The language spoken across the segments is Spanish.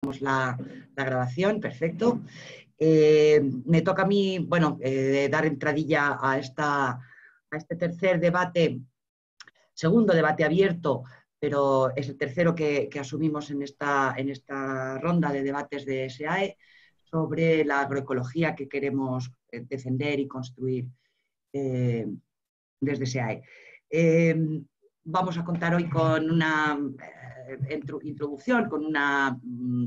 La grabación, perfecto. Me toca a mí, bueno, dar entradilla a este tercer debate, segundo debate abierto, pero es el tercero que asumimos en esta ronda de debates de SEAE sobre la agroecología que queremos defender y construir desde SEAE. Vamos a contar hoy con una introducción, con una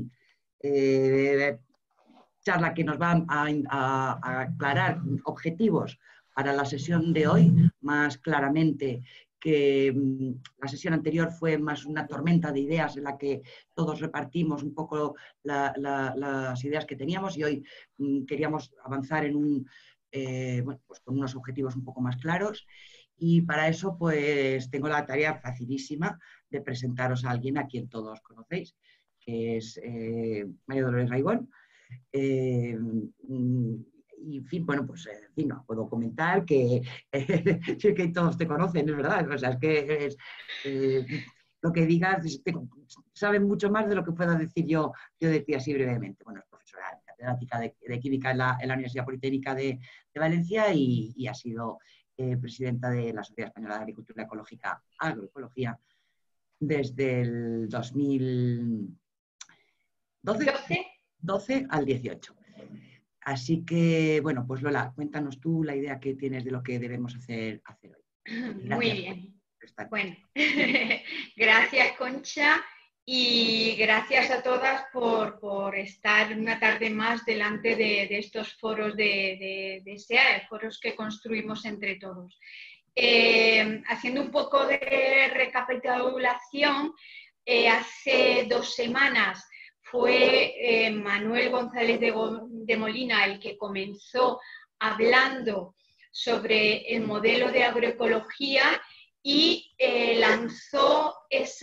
charla que nos va a aclarar objetivos para la sesión de hoy, más claramente que la sesión anterior fue más una tormenta de ideas en la que todos repartimos un poco las ideas que teníamos, y hoy queríamos avanzar en bueno, pues con unos objetivos un poco más claros. Y para eso pues tengo la tarea facilísima de presentaros a alguien a quien todos conocéis, que es María Dolores Raigón. Y en fin, bueno, pues en fin, no puedo comentar que, que todos te conocen, es verdad. O sea, es que lo que digas saben mucho más de lo que pueda decir yo de ti así brevemente. Bueno, es profesora catedrática de Química en la Universidad Politécnica de Valencia y ha sido presidenta de la Sociedad Española de Agricultura Ecológica, Agroecología, desde el 2012 al 18. Así que, bueno, pues Lola, cuéntanos tú la idea que tienes de lo que debemos hacer hoy. Gracias. Muy bien. Bueno, gracias, Concha, y gracias a todas por estar una tarde más delante de estos foros de SEAE, foros que construimos entre todos. Haciendo un poco de recapitulación, hace 2 semanas fue Manuel González de Molina el que comenzó hablando sobre el modelo de agroecología y lanzó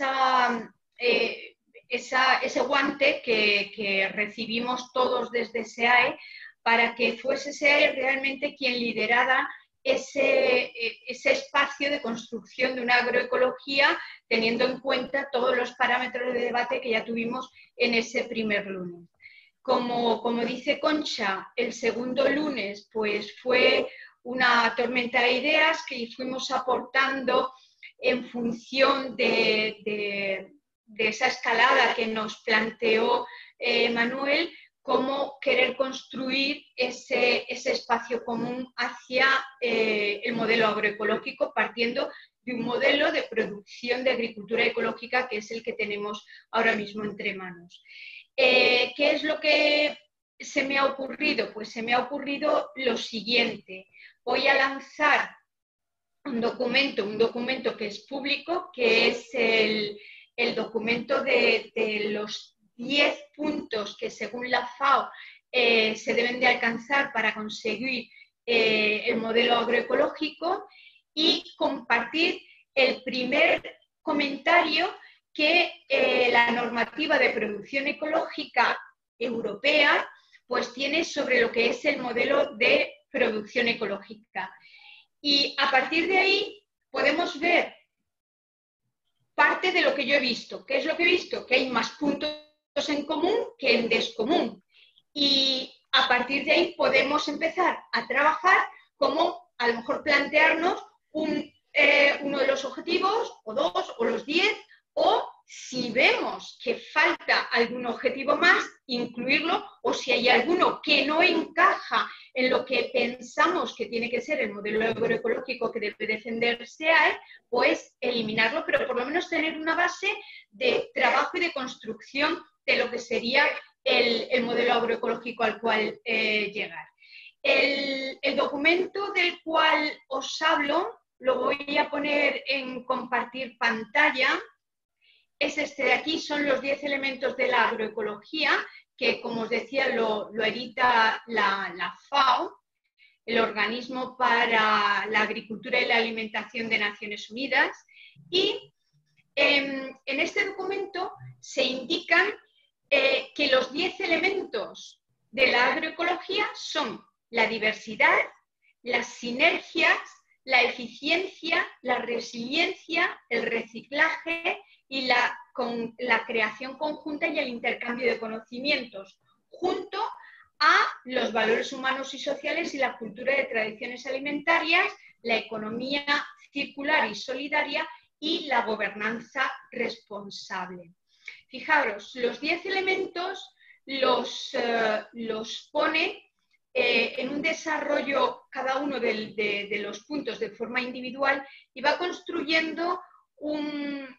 ese guante que recibimos todos desde SEAE para que fuese SEAE realmente quien liderara ese espacio de construcción de una agroecología, teniendo en cuenta todos los parámetros de debate que ya tuvimos en ese primer lunes. Como dice Concha, el segundo lunes pues fue una tormenta de ideas que fuimos aportando en función de esa escalada que nos planteó Manuel, cómo querer construir ese espacio común hacia el modelo agroecológico, partiendo de un modelo de producción de agricultura ecológica que es el que tenemos ahora mismo entre manos. ¿Qué es lo que se me ha ocurrido? Pues se me ha ocurrido lo siguiente. Voy a lanzar un documento que es público, que es el documento de los 10 puntos que según la FAO se deben de alcanzar para conseguir el modelo agroecológico, y compartir el primer comentario que la normativa de producción ecológica europea pues tiene sobre lo que es el modelo de producción ecológica. Y a partir de ahí podemos ver parte de lo que yo he visto. ¿Qué es lo que he visto? Que hay más puntos en común que en descomún. Y a partir de ahí podemos empezar a trabajar como a lo mejor plantearnos uno de los objetivos, o 2, o los 10, o si vemos que falta algún objetivo más, incluirlo, o si hay alguno que no encaja en lo que pensamos que tiene que ser el modelo agroecológico que debe defender SEAE, pues eliminarlo, pero por lo menos tener una base de trabajo y de construcción de lo que sería el modelo agroecológico al cual llegar. El documento del cual os hablo lo voy a poner en compartir pantalla. Es este de aquí, son los 10 elementos de la agroecología, que como os decía lo edita la FAO, el Organismo para la Agricultura y la Alimentación de Naciones Unidas, y en este documento se indican que los 10 elementos de la agroecología son la diversidad, las sinergias, la eficiencia, la resiliencia, el reciclaje y con la creación conjunta y el intercambio de conocimientos, junto a los valores humanos y sociales y la cultura de tradiciones alimentarias, la economía circular y solidaria y la gobernanza responsable. Fijaros, los 10 elementos los pone en un desarrollo cada uno de los puntos de forma individual y va construyendo un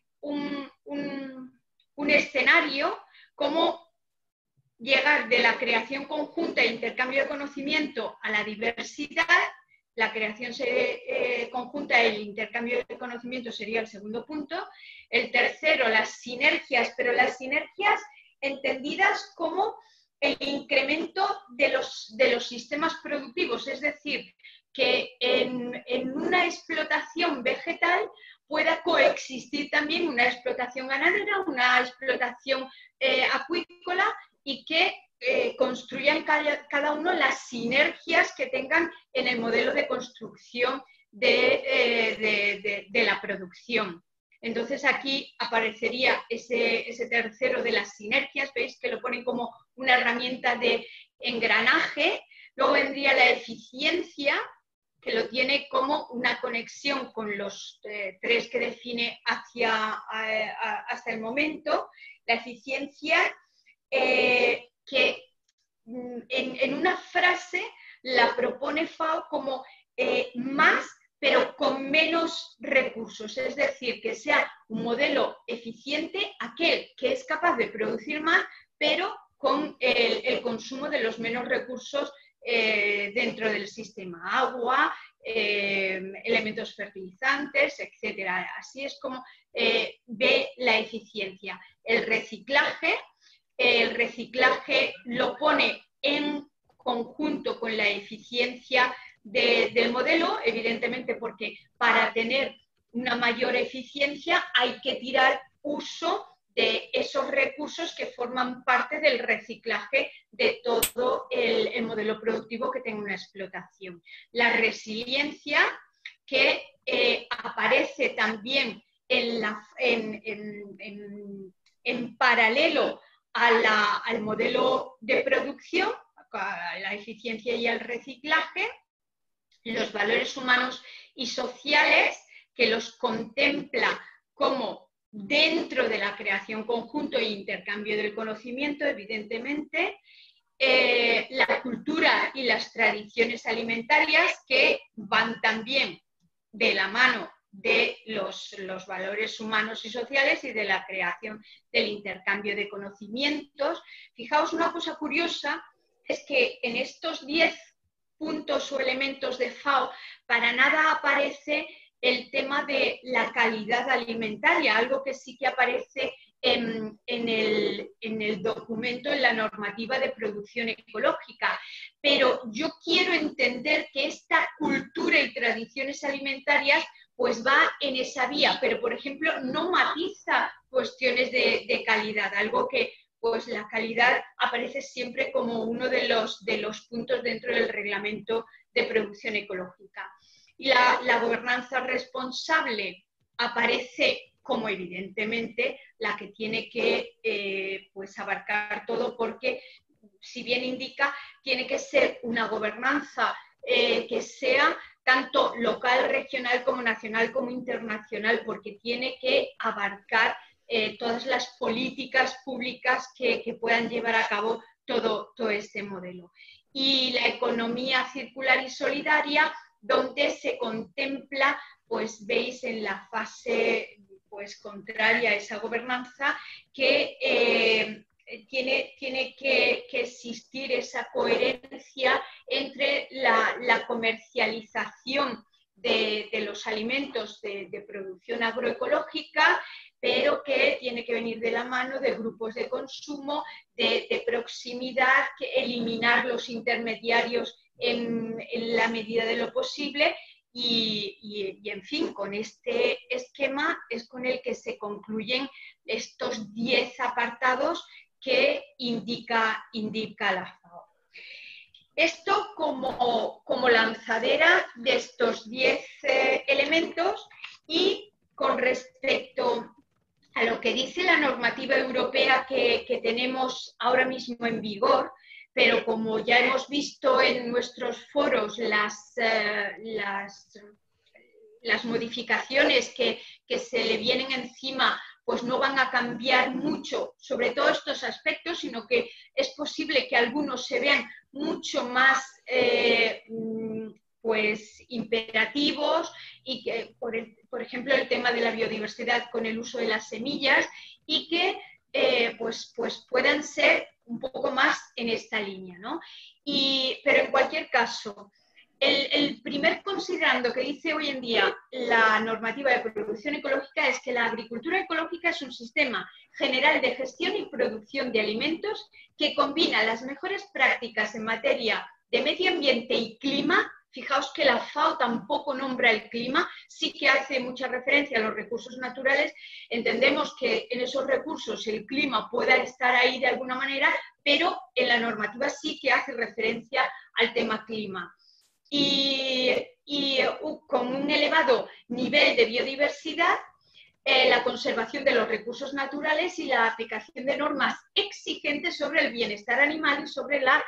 escenario como llegar de la creación conjunta e intercambio de conocimiento a la diversidad. La creación conjunta e el intercambio de conocimiento sería el segundo punto. El tercero, las sinergias, pero las sinergias entendidas como el incremento de los sistemas productivos, es decir, que en una explotación vegetal pueda coexistir también una explotación ganadera, una explotación acuícola y que construyan cada uno las sinergias que tengan en el modelo de construcción de la producción. Entonces aquí aparecería ese tercero de las sinergias, veis que lo ponen como una herramienta de engranaje. Luego vendría la eficiencia, que lo tiene como una conexión con los tres que define hasta el momento. La eficiencia que en una frase la propone FAO como más pero con menos recursos, es decir, que sea un modelo eficiente aquel que es capaz de producir más, pero con el consumo de los menos recursos dentro del sistema, agua, elementos fertilizantes, etc. Así es como ve la eficiencia. El reciclaje lo pone en conjunto con la eficiencia del modelo, evidentemente porque para tener una mayor eficiencia hay que tirar uso de esos recursos que forman parte del reciclaje de todo el modelo productivo que tenga una explotación. La resiliencia, que aparece también en paralelo al modelo de producción, a la eficiencia y al reciclaje, los valores humanos y sociales, que los contempla como dentro de la creación conjunto e intercambio del conocimiento, evidentemente, la cultura y las tradiciones alimentarias, que van también de la mano de los valores humanos y sociales y de la creación del intercambio de conocimientos. Fijaos, una cosa curiosa es que en estos 10 puntos o elementos de FAO para nada aparece el tema de la calidad alimentaria, algo que sí que aparece en el documento, en la normativa de producción ecológica. Pero yo quiero entender que esta cultura y tradiciones alimentarias pues va en esa vía, pero por ejemplo no matiza cuestiones de calidad, algo que pues la calidad aparece siempre como uno de los puntos dentro del reglamento de producción ecológica. Y la gobernanza responsable aparece como evidentemente la que tiene que pues abarcar todo, porque si bien indica, tiene que ser una gobernanza que sea tanto local, regional, como nacional, como internacional, porque tiene que abarcar todas las políticas públicas que puedan llevar a cabo todo este modelo. Y la economía circular y solidaria, donde se contempla, pues veis en la fase pues contraria a esa gobernanza, que tiene que existir esa coherencia entre la comercialización de los alimentos de producción agroecológica, pero que tiene que venir de la mano de grupos de consumo, de proximidad, que eliminar los intermediarios en la medida de lo posible y en fin, con este esquema es con el que se concluyen estos 10 apartados que indica la FAO. esto como lanzadera de estos 10 elementos. Y con respecto a lo que dice la normativa europea que tenemos ahora mismo en vigor, pero como ya hemos visto en nuestros foros, las modificaciones que se le vienen encima pues no van a cambiar mucho sobre todos estos aspectos, sino que es posible que algunos se vean mucho más pues imperativos, y que, por ejemplo, el tema de la biodiversidad con el uso de las semillas, y que pues puedan ser un poco más en esta línea, ¿no? Pero en cualquier caso, el primer considerando que dice hoy en día la normativa de producción ecológica es que la agricultura ecológica es un sistema general de gestión y producción de alimentos que combina las mejores prácticas en materia de medio ambiente y clima. Fijaos que la FAO tampoco nombra el clima, sí que hace mucha referencia a los recursos naturales. Entendemos que en esos recursos el clima pueda estar ahí de alguna manera, pero en la normativa sí que hace referencia al tema clima. Y con un elevado nivel de biodiversidad, la conservación de los recursos naturales y la aplicación de normas exigentes sobre el bienestar animal y sobre la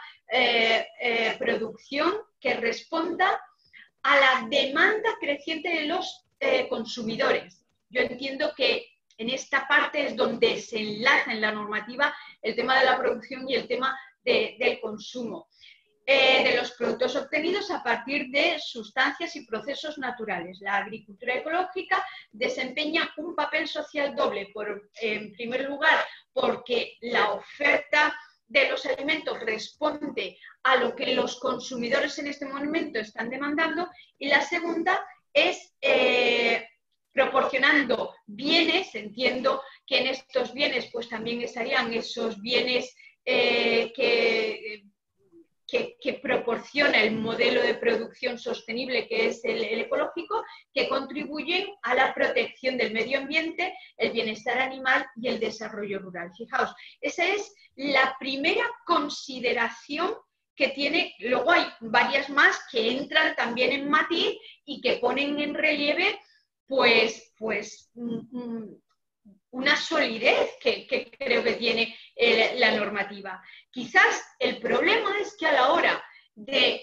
producción que responda a la demanda creciente de los consumidores. Yo entiendo que en esta parte es donde se enlaza en la normativa el tema de la producción y el tema del consumo de los productos obtenidos a partir de sustancias y procesos naturales. La agricultura ecológica desempeña un papel social doble, en primer lugar, porque la oferta de los alimentos responde a lo que los consumidores en este momento están demandando, y la segunda es proporcionando bienes. Entiendo que en estos bienes pues también estarían esos bienes que proporciona el modelo de producción sostenible, que es el ecológico, que contribuyen a la protección del medio ambiente, el bienestar animal y el desarrollo rural. Fijaos, esa es la primera consideración que tiene. Luego hay varias más que entran también en matiz y que ponen en relieve pues una solidez que creo que tiene la normativa. Quizás el problema es que a la hora de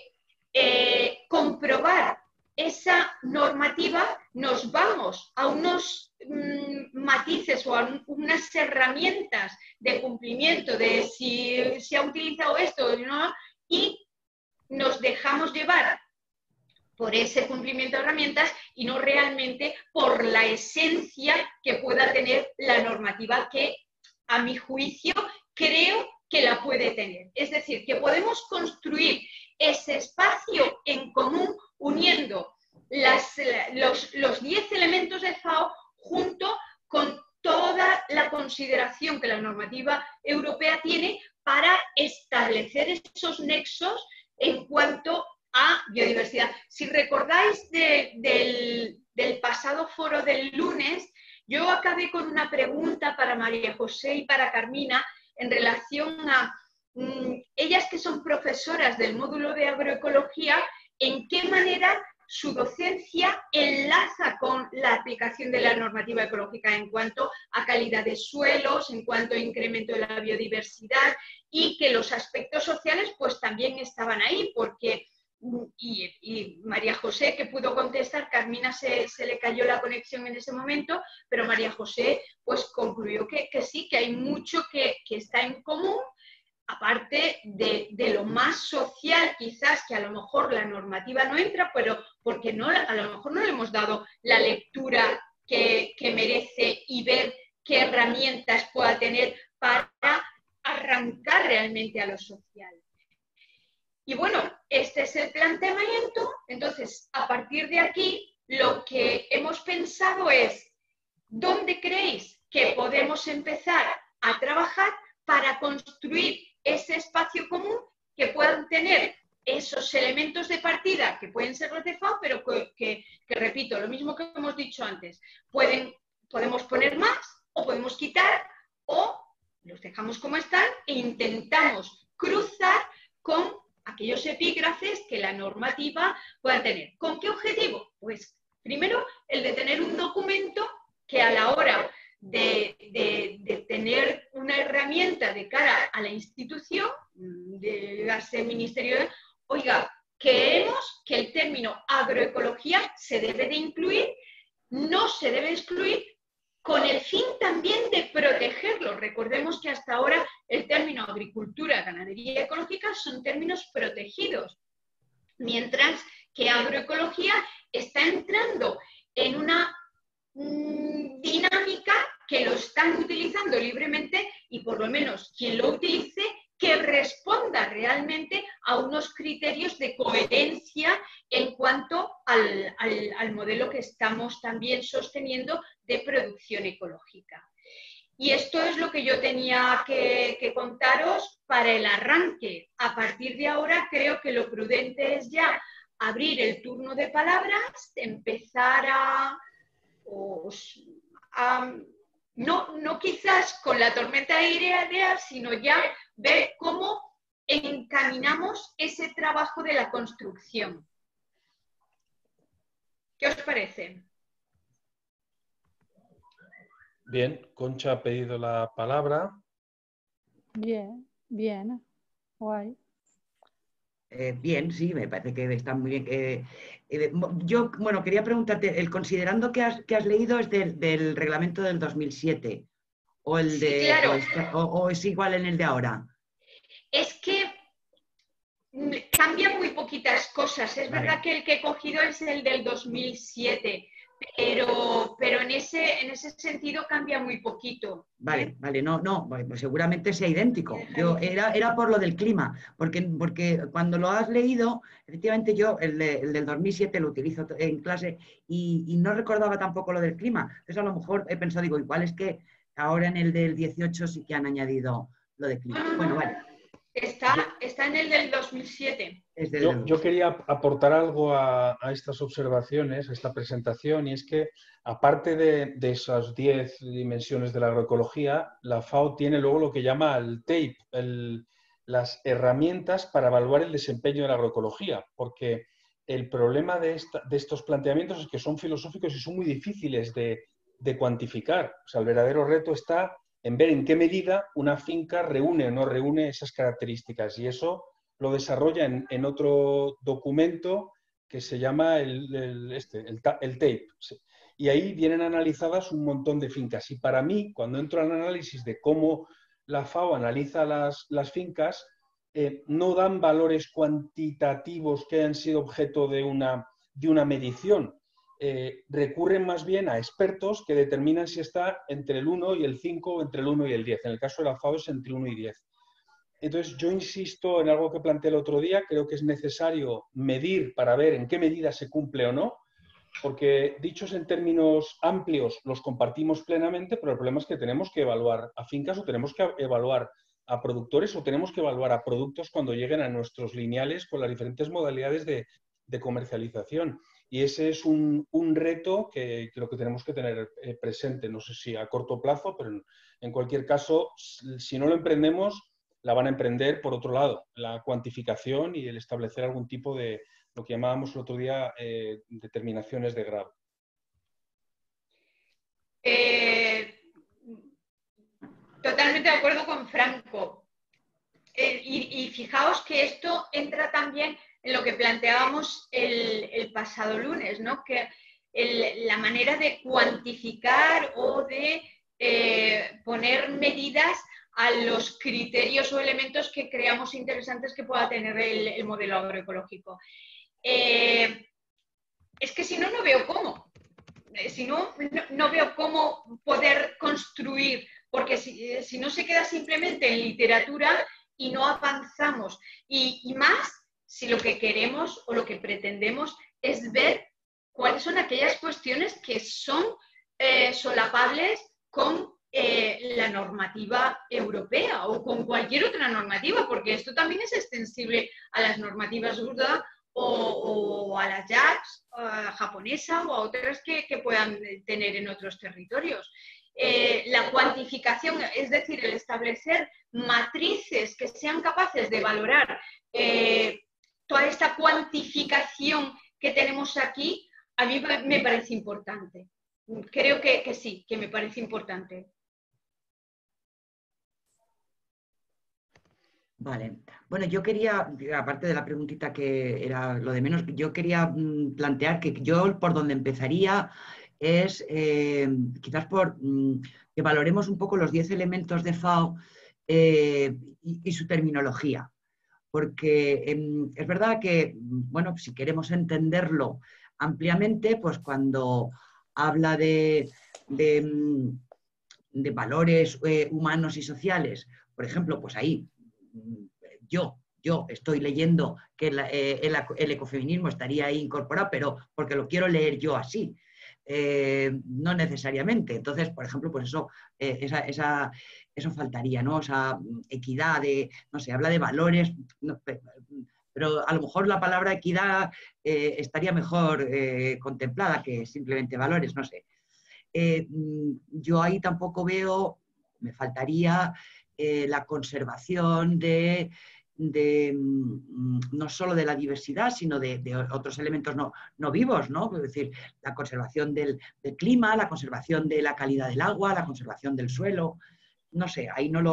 comprobar esa normativa nos vamos a unos matices o a unas herramientas de cumplimiento de si se ha utilizado esto o no, y nos dejamos llevar por ese cumplimiento de herramientas y no realmente por la esencia que pueda tener la normativa, que a mi juicio creo que la puede tener. Es decir, que podemos construir ese espacio en común uniendo los 10 elementos de FAO junto con toda la consideración que la normativa europea tiene para establecer esos nexos en cuanto a biodiversidad. Si recordáis del pasado foro del lunes, yo acabé con una pregunta para María José y para Carmina en relación a ellas, que son profesoras del módulo de agroecología, en qué manera su docencia enlaza con la aplicación de la normativa ecológica en cuanto a calidad de suelos, en cuanto a incremento de la biodiversidad, y que los aspectos sociales pues también estaban ahí, porque y María José, que pudo contestar, Carmina se le cayó la conexión en ese momento, pero María José pues concluyó que sí, que hay mucho que está en común, aparte de lo más social, quizás, que a lo mejor la normativa no entra, pero porque a lo mejor no le hemos dado la lectura que merece y ver qué herramientas pueda tener para arrancar realmente a lo social. Y bueno, este es el planteamiento. Entonces, a partir de aquí, lo que hemos pensado es dónde creéis que podemos empezar a trabajar para construir ese espacio común que puedan tener esos elementos de partida, que pueden ser los de FAO, pero que repito, lo mismo que hemos dicho antes, podemos poner más o podemos quitar, o los dejamos como están e intentamos cruzar con aquellos epígrafes que la normativa pueda tener. ¿Con qué objetivo? Pues primero, el de tener un documento que a la hora de tener una herramienta de cara a la institución, de ese ministerio, oiga, queremos que el término agroecología se debe de incluir, no se debe excluir, con el fin también de protegerlo. Recordemos que hasta ahora el término agricultura, ganadería ecológica son términos protegidos, mientras que agroecología está entrando en una dinámica que lo están utilizando libremente y por lo menos quien lo utilice que responda realmente a unos criterios de coherencia en cuanto al modelo que estamos también sosteniendo de producción ecológica. Y esto es lo que yo tenía que contaros para el arranque. A partir de ahora creo que lo prudente es ya abrir el turno de palabras, empezar no quizás con la tormenta de ideas, sino ya ver cómo encaminamos ese trabajo de la construcción. ¿Qué os parece? Bien, Concha ha pedido la palabra. Bien, bien, guay. Bien, sí, me parece que está muy bien. Yo, bueno, quería preguntarte, el considerando que has leído es del reglamento del 2007, o el de, sí, claro. o es igual en el de ahora. Es que cambia muy poquitas cosas. Es verdad que el que he cogido es el del 2007, pero en ese sentido cambia muy poquito. Vale, no, pues seguramente sea idéntico. Yo era por lo del clima, porque cuando lo has leído, efectivamente yo el del 2007 lo utilizo en clase y no recordaba tampoco lo del clima. Entonces a lo mejor he pensado, digo, igual es que ahora en el del 18 sí que han añadido lo de clima. Bueno, vale. Está en el del 2007. Yo quería aportar algo a estas observaciones, a esta presentación, y es que aparte de esas 10 dimensiones de la agroecología, la FAO tiene luego lo que llama el TAPE, las herramientas para evaluar el desempeño de la agroecología, porque el problema de estos planteamientos es que son filosóficos y son muy difíciles de cuantificar. O sea, el verdadero reto está en ver en qué medida una finca reúne o no reúne esas características, y eso lo desarrolla en otro documento que se llama el TAPE. Y ahí vienen analizadas un montón de fincas. Y para mí, cuando entro al análisis de cómo la FAO analiza las fincas, no dan valores cuantitativos que hayan sido objeto de una medición. Recurren más bien a expertos que determinan si está entre el 1 y el 5 o entre el 1 y el 10. En el caso de la FAO es entre 1 y 10. Entonces, yo insisto en algo que planteé el otro día, creo que es necesario medir para ver en qué medida se cumple o no, porque dichos en términos amplios los compartimos plenamente, pero el problema es que tenemos que evaluar a fincas o tenemos que evaluar a productores o tenemos que evaluar a productos cuando lleguen a nuestros lineales con las diferentes modalidades de comercialización. Y ese es un reto que creo que tenemos que tener presente, no sé si a corto plazo, pero en cualquier caso, si no lo emprendemos, la van a emprender por otro lado, la cuantificación y el establecer algún tipo de, lo que llamábamos el otro día, determinaciones de grado. Totalmente de acuerdo con Franco. Y fijaos que esto entra también en lo que planteábamos el pasado lunes, ¿no? Que la manera de cuantificar o de poner medidas a los criterios o elementos que creamos interesantes que pueda tener el modelo agroecológico. Es que si no, no veo cómo. Si no, no veo cómo poder construir, porque si no se queda simplemente en literatura y no avanzamos. Y más si lo que queremos o lo que pretendemos es ver cuáles son aquellas cuestiones que son solapables con la normativa europea o con cualquier otra normativa, porque esto también es extensible a las normativas URDA o a las JACs japonesa o a otras que puedan tener en otros territorios. La cuantificación, es decir, el establecer matrices que sean capaces de valorar toda esta cuantificación que tenemos aquí, a mí me parece importante. Creo que sí, que me parece importante. Vale. Bueno, yo quería, aparte de la preguntita que era lo de menos, yo quería plantear que yo por donde empezaría es quizás por que valoremos un poco los 10 elementos de FAO y su terminología. Porque es verdad que, bueno, si queremos entenderlo ampliamente, pues cuando habla de valores humanos y sociales, por ejemplo, pues ahí yo estoy leyendo que el ecofeminismo estaría ahí incorporado, pero porque lo quiero leer yo así. No necesariamente. Entonces, por ejemplo, pues eso faltaría, ¿no? O sea, equidad, no sé, habla de valores, no, pero a lo mejor la palabra equidad estaría mejor contemplada que simplemente valores, no sé. Yo ahí tampoco veo, me faltaría la conservación de no solo de la diversidad, sino de otros elementos no vivos, ¿no? Es decir, la conservación del clima, la conservación de la calidad del agua, la conservación del suelo. No sé, ahí no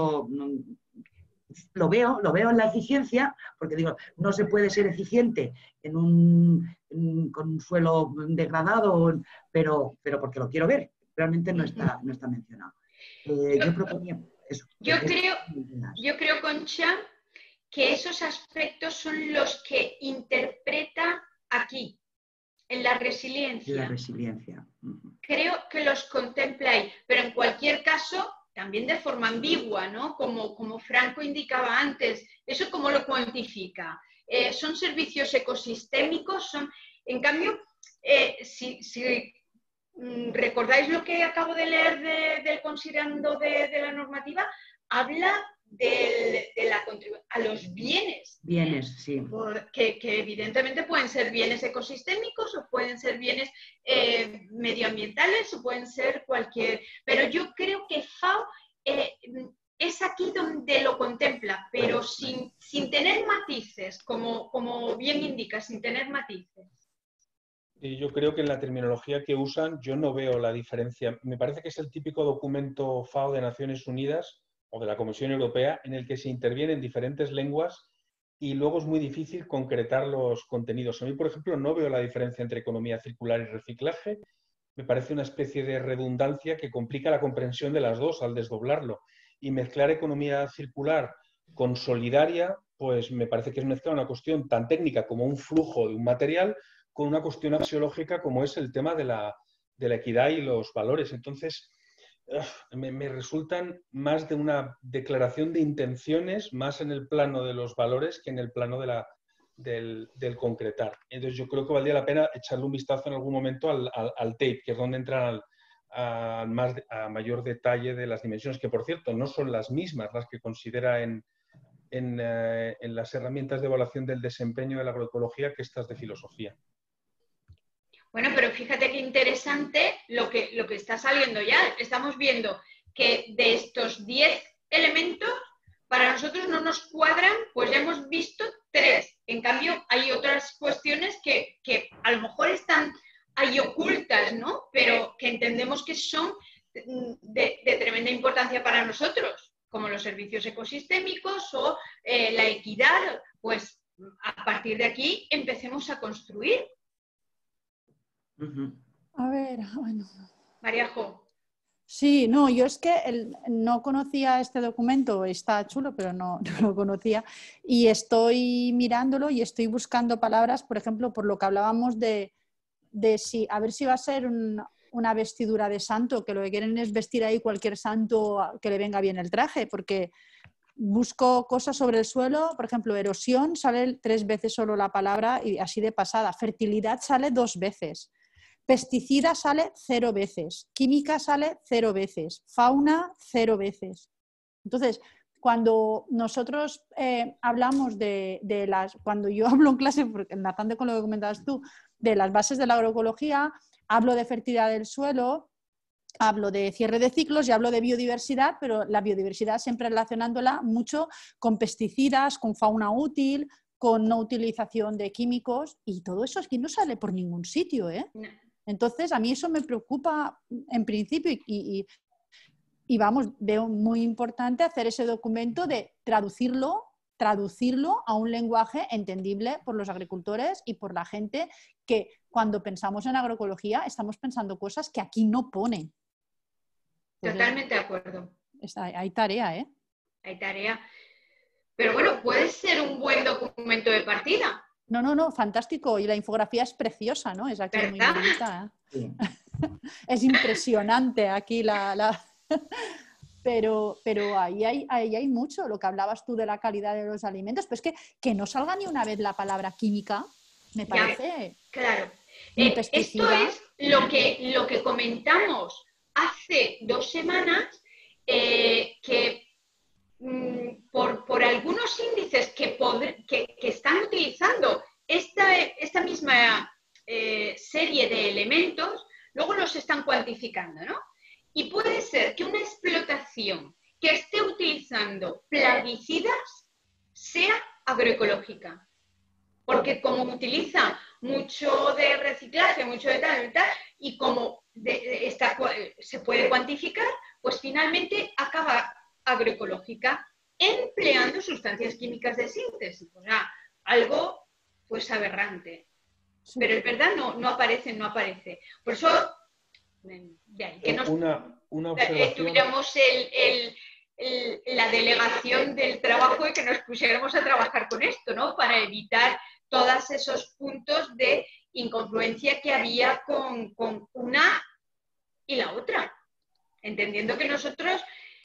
lo veo en la eficiencia, porque digo, no se puede ser eficiente con un suelo degradado, pero porque lo quiero ver. Realmente no está mencionado. Yo proponía eso. Yo creo, Concha, que esos aspectos son los que interpreta aquí, en la resiliencia. La resiliencia. Creo que los contempla ahí, pero en cualquier caso, también de forma ambigua, ¿no? Como Franco indicaba antes, ¿eso cómo lo cuantifica? ¿Son servicios ecosistémicos? En cambio, si recordáis lo que acabo de leer del considerando de la normativa, habla de la contribución a los bienes. Bienes, sí. Que evidentemente pueden ser bienes ecosistémicos o pueden ser bienes medioambientales o pueden ser cualquier... Pero yo creo que FAO es aquí donde lo contempla, pero sin tener matices, como bien indica, sin tener matices. Y yo creo que en la terminología que usan yo no veo la diferencia. Me parece que es el típico documento FAO de Naciones Unidas o de la Comisión Europea en el que se interviene en diferentes lenguas y luego es muy difícil concretar los contenidos. A mí, por ejemplo, no veo la diferencia entre economía circular y reciclaje. Me parece una especie de redundancia que complica la comprensión de las dos al desdoblarlo. Y mezclar economía circular con solidaria, pues me parece que es mezclar una cuestión tan técnica como un flujo de un material con una cuestión axiológica como es el tema de la equidad y los valores. Entonces, me resultan más de una declaración de intenciones, más en el plano de los valores que en el plano del concretar. Entonces, yo creo que valdría la pena echarle un vistazo en algún momento al tape, que es donde entran a mayor detalle de las dimensiones, que por cierto no son las mismas las que considera en las herramientas de evaluación del desempeño de la agroecología que estas de filosofía. Bueno, pero fíjate qué interesante lo que está saliendo ya. Estamos viendo que de estos 10 elementos, para nosotros no nos cuadran, pues ya hemos visto 3. En cambio, hay otras cuestiones que a lo mejor están ahí ocultas, ¿no? Pero que entendemos que son de tremenda importancia para nosotros, como los servicios ecosistémicos o la equidad. Pues a partir de aquí empecemos a construir. A ver, bueno. Mariajo. Sí, no, yo es que no conocía este documento, está chulo, pero no lo conocía, y estoy mirándolo y estoy buscando palabras, por ejemplo, por lo que hablábamos de si, a ver si va a ser una vestidura de santo, que lo que quieren es vestir ahí cualquier santo que le venga bien el traje, porque busco cosas sobre el suelo, por ejemplo, erosión, sale 3 veces solo la palabra y así de pasada, fertilidad sale 2 veces. Pesticida sale 0 veces, química sale 0 veces, fauna 0 veces. Entonces, cuando nosotros hablamos cuando yo hablo en clase, enlazando con lo que comentabas tú, de las bases de la agroecología, hablo de fertilidad del suelo, hablo de cierre de ciclos y hablo de biodiversidad, pero la biodiversidad siempre relacionándola mucho con pesticidas, con fauna útil, con no utilización de químicos, y todo eso aquí no sale por ningún sitio, ¿eh? No. Entonces, a mí eso me preocupa en principio y vamos, veo muy importante hacer ese documento de traducirlo a un lenguaje entendible por los agricultores y por la gente que cuando pensamos en agroecología estamos pensando cosas que aquí no pone. Totalmente de acuerdo. Hay tarea, ¿eh? Hay tarea. Pero bueno, puede ser un buen documento de partida. No, fantástico. Y la infografía es preciosa, ¿no? Es aquí muy ¿Verdad? bonita, ¿eh? Sí. Es impresionante aquí Pero ahí hay mucho, lo que hablabas tú de la calidad de los alimentos, pues que no salga ni una vez la palabra química, me parece. Claro. Ni Esto pesticida. es lo que comentamos hace 2 semanas, que por algunos índices que están utilizando esta misma serie de elementos, luego los están cuantificando, ¿no? Y puede ser que una explotación que esté utilizando plaguicidas sea agroecológica. Porque como utiliza mucho de reciclaje, mucho de tal, y como se puede cuantificar, pues finalmente acaba agroecológica empleando sustancias químicas de síntesis. O sea, algo pues aberrante. Sí. Pero es verdad, no aparece. Por eso, de ahí que una observación. tuviéramos la delegación del trabajo y que nos pusiéramos a trabajar con esto, ¿no? Para evitar todos esos puntos de incongruencia que había con una y la otra. Entendiendo que nosotros,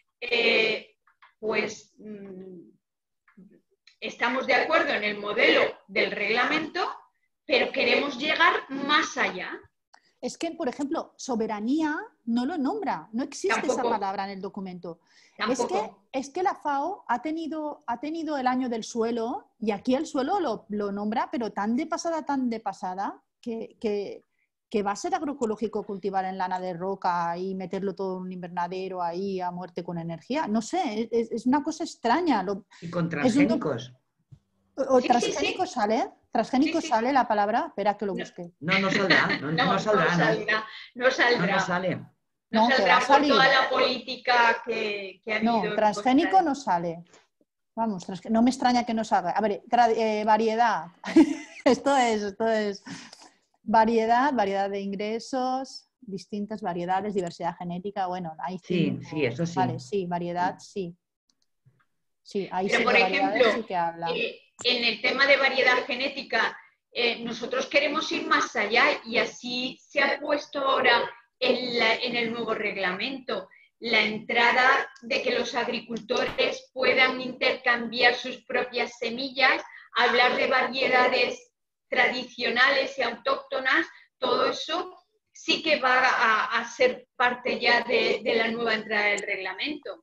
estamos de acuerdo en el modelo del reglamento, pero queremos llegar más allá. Es que, por ejemplo, soberanía no lo nombra, no existe Tampoco. esa palabra en el documento. Tampoco. Es que la FAO ha tenido el año del suelo y aquí el suelo lo nombra, pero tan de pasada, que va a ser agroecológico cultivar en lana de roca y meterlo todo en un invernadero ahí a muerte con energía. No sé, es una cosa extraña. Y con transgénicos. ¿O Sí, transgénico sí. sale? ¿Transgénico Sí. sale la palabra? Espera que lo busque. No saldrá. No saldrá. No saldrá. No sale. No que saldrá va a por salir. toda la política que ha habido. No, transgénico no sale. Vamos, no me extraña que no salga. A ver, variedad. Esto es variedad de ingresos, distintas variedades, diversidad genética. Bueno, hay Sí, 5. sí, eso sí. Vale, sí, variedad, sí. Sí, ahí Pero, sí por que variedades ejemplo, sí que habla. en el tema de variedad genética, nosotros queremos ir más allá y así se ha puesto ahora en el nuevo reglamento la entrada de que los agricultores puedan intercambiar sus propias semillas, hablar de variedades tradicionales y autóctonas, todo eso sí que va a ser parte ya de la nueva entrada del reglamento.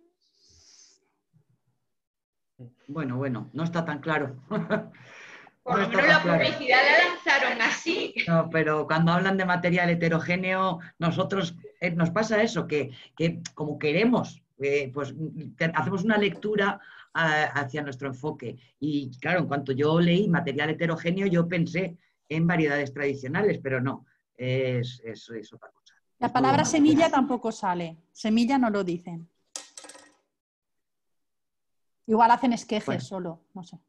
Bueno, no está tan claro. Por lo menos la publicidad la lanzaron así. No, pero cuando hablan de material heterogéneo, nosotros nos pasa eso, que como queremos, pues hacemos una lectura hacia nuestro enfoque. Y claro, en cuanto yo leí material heterogéneo, yo pensé en variedades tradicionales, pero no, es otra cosa. La palabra semilla tampoco sale. Semilla no lo dicen. Igual hacen esquejes solo, no sé.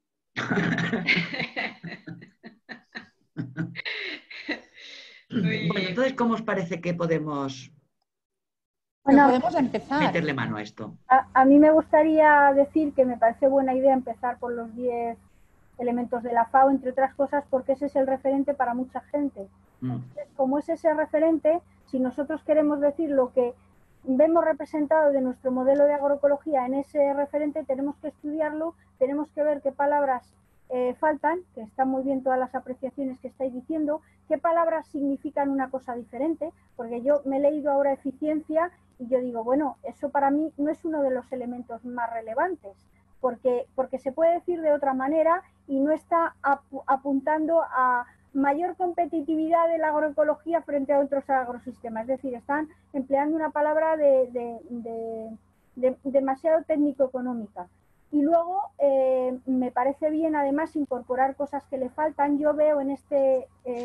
Bueno, entonces, ¿cómo os parece que podemos empezar? meterle mano a esto? A mí me gustaría decir que me parece buena idea empezar por los 10 elementos de la FAO, entre otras cosas, porque ese es el referente para mucha gente. Entonces, como es ese referente, si nosotros queremos decir lo que vemos representado de nuestro modelo de agroecología en ese referente, tenemos que estudiarlo, tenemos que ver qué palabras faltan, que están muy bien todas las apreciaciones que estáis diciendo, qué palabras significan una cosa diferente, porque yo me he leído ahora eficiencia y yo digo, bueno, eso para mí no es uno de los elementos más relevantes, porque se puede decir de otra manera y no está apuntando a mayor competitividad de la agroecología frente a otros agrosistemas. Es decir, están empleando una palabra demasiado técnico-económica. Y luego me me parece bien además incorporar cosas que le faltan. Yo veo en este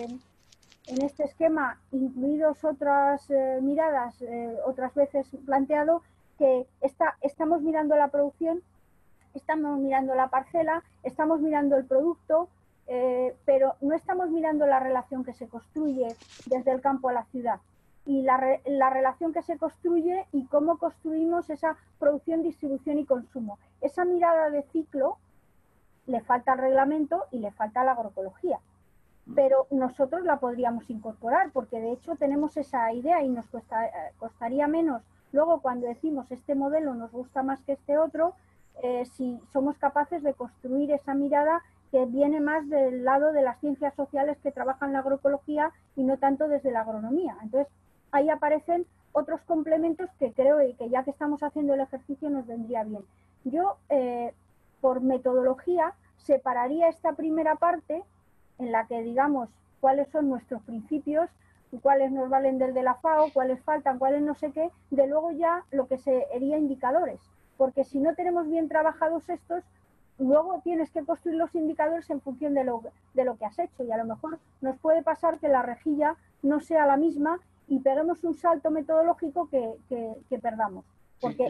esquema incluidos otras miradas, otras veces planteado, que estamos mirando la producción, estamos mirando la parcela, estamos mirando el producto, pero no estamos mirando la relación que se construye desde el campo a la ciudad. Y la relación que se construye y cómo construimos esa producción, distribución y consumo. Esa mirada de ciclo le falta al reglamento y le falta a la agroecología. Pero nosotros la podríamos incorporar, porque de hecho tenemos esa idea y nos costaría menos. Luego, cuando decimos este modelo nos gusta más que este otro, si somos capaces de construir esa mirada que viene más del lado de las ciencias sociales que trabajan la agroecología y no tanto desde la agronomía. Entonces, ahí aparecen otros complementos que creo que ya que estamos haciendo el ejercicio nos vendría bien. Yo, por metodología, separaría esta primera parte en la que digamos cuáles son nuestros principios, cuáles nos valen del de la FAO, cuáles faltan, cuáles no sé qué, de luego ya lo que sería indicadores. Porque si no tenemos bien trabajados estos, luego tienes que construir los indicadores en función de lo que has hecho. Y a lo mejor nos puede pasar que la rejilla no sea la misma y peguemos un salto metodológico que perdamos. Porque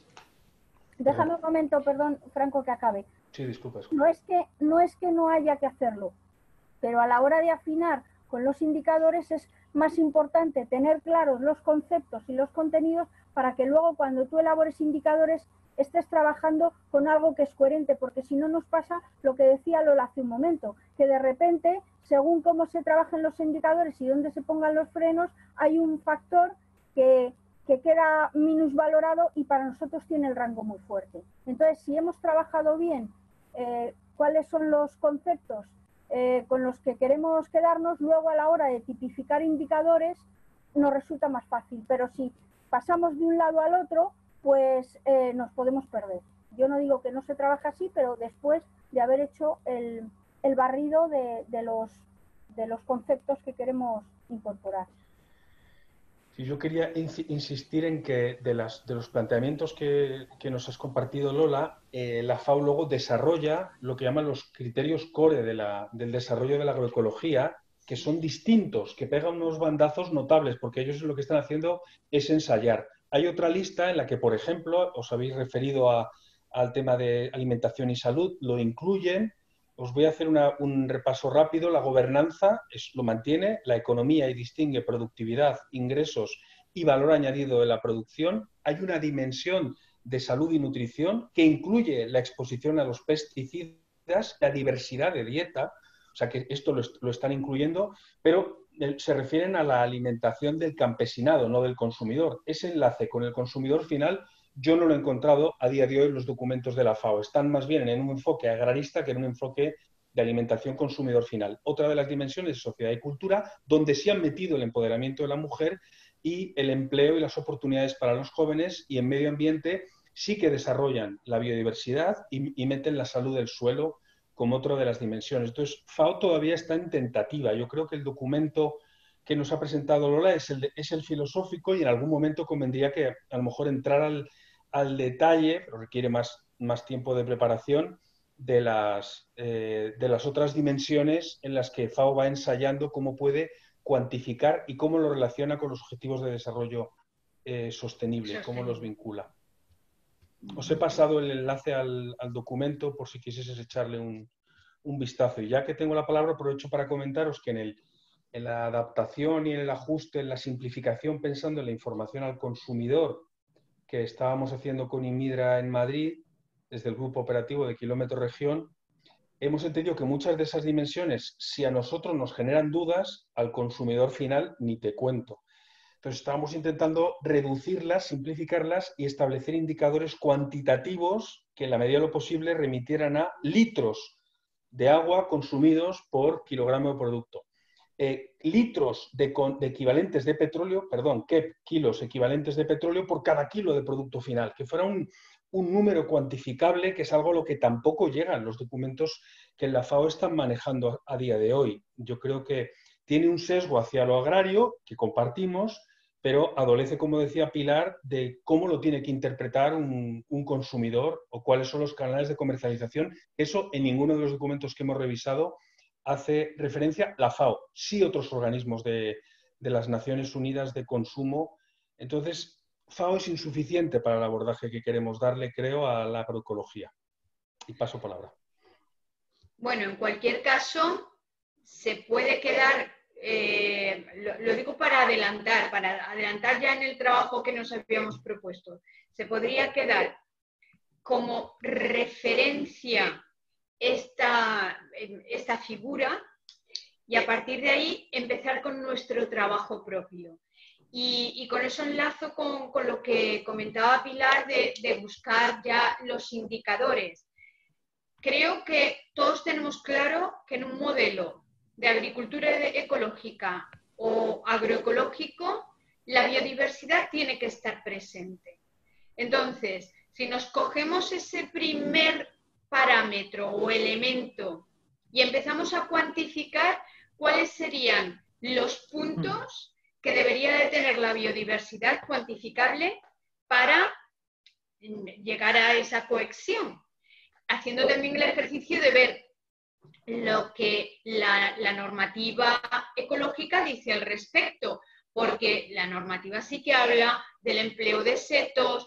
déjame un momento, perdón, Franco, que acabe. Sí, disculpa. No es que no haya que hacerlo, pero a la hora de afinar con los indicadores es más importante tener claros los conceptos y los contenidos para que luego cuando tú elabores indicadores estés trabajando con algo que es coherente, porque si no nos pasa lo que decía Lola hace un momento, que de repente, según cómo se trabajan los indicadores y dónde se pongan los frenos, hay un factor que queda minusvalorado y para nosotros tiene el rango muy fuerte. Entonces, si hemos trabajado bien cuáles son los conceptos con los que queremos quedarnos, luego a la hora de tipificar indicadores nos resulta más fácil, pero si pasamos de un lado al otro, pues nos podemos perder. Yo no digo que no se trabaje así, pero después de haber hecho el barrido de los conceptos que queremos incorporar. Sí, yo quería insistir en que de los planteamientos que nos has compartido, Lola, la FAO luego desarrolla lo que llaman los criterios core del desarrollo de la agroecología, que son distintos, que pegan unos bandazos notables, porque ellos lo que están haciendo es ensayar. Hay otra lista en la que, por ejemplo, os habéis referido al tema de alimentación y salud, lo incluyen. Os voy a hacer un repaso rápido. La gobernanza lo mantiene, la economía y distingue productividad, ingresos y valor añadido de la producción. Hay una dimensión de salud y nutrición que incluye la exposición a los pesticidas, la diversidad de dieta, o sea que esto lo están incluyendo, pero se refieren a la alimentación del campesinado, no del consumidor. Ese enlace con el consumidor final yo no lo he encontrado a día de hoy en los documentos de la FAO. Están más bien en un enfoque agrarista que en un enfoque de alimentación consumidor final. Otra de las dimensiones es sociedad y cultura, donde sí han metido el empoderamiento de la mujer y el empleo y las oportunidades para los jóvenes, y en medio ambiente sí que desarrollan la biodiversidad y meten la salud del suelo como otra de las dimensiones. Entonces, FAO todavía está en tentativa. Yo creo que el documento que nos ha presentado Lola es el filosófico, y en algún momento convendría que a lo mejor entrar al detalle, pero requiere más tiempo de preparación, de las otras dimensiones en las que FAO va ensayando cómo puede cuantificar y cómo lo relaciona con los objetivos de desarrollo sostenible, cómo los vincula. Os he pasado el enlace al documento por si quisieses echarle un vistazo. Y ya que tengo la palabra, aprovecho para comentaros que en la adaptación y en el ajuste, en la simplificación, pensando en la información al consumidor que estábamos haciendo con Inmidra en Madrid, desde el grupo operativo de Kilómetro Región, hemos entendido que muchas de esas dimensiones, si a nosotros nos generan dudas, al consumidor final ni te cuento. Entonces estábamos intentando reducirlas, simplificarlas y establecer indicadores cuantitativos que en la medida de lo posible remitieran a litros de agua consumidos por kilogramo de producto. Litros de equivalentes de petróleo, perdón, kilos equivalentes de petróleo por cada kilo de producto final, que fuera un número cuantificable, que es algo a lo que tampoco llegan los documentos que en la FAO están manejando a día de hoy. Yo creo que tiene un sesgo hacia lo agrario, que compartimos, pero adolece, como decía Pilar, de cómo lo tiene que interpretar un consumidor o cuáles son los canales de comercialización. Eso en ninguno de los documentos que hemos revisado hace referencia la FAO, sí otros organismos de las Naciones Unidas de consumo. Entonces, FAO es insuficiente para el abordaje que queremos darle, creo, a la agroecología. Y paso palabra. Bueno, en cualquier caso, se puede quedar, lo digo para adelantar ya en el trabajo que nos habíamos propuesto, se podría quedar como referencia esta figura y a partir de ahí empezar con nuestro trabajo propio. Y con eso enlazo con lo que comentaba Pilar de buscar ya los indicadores. Creo que todos tenemos claro que en un modelo de agricultura ecológica o agroecológico, la biodiversidad tiene que estar presente. Entonces, si nos cogemos ese primer parámetro o elemento y empezamos a cuantificar cuáles serían los puntos que debería de tener la biodiversidad cuantificable para llegar a esa cohesión, haciendo también el ejercicio de ver lo que la normativa ecológica dice al respecto, porque la normativa sí que habla del empleo de setos,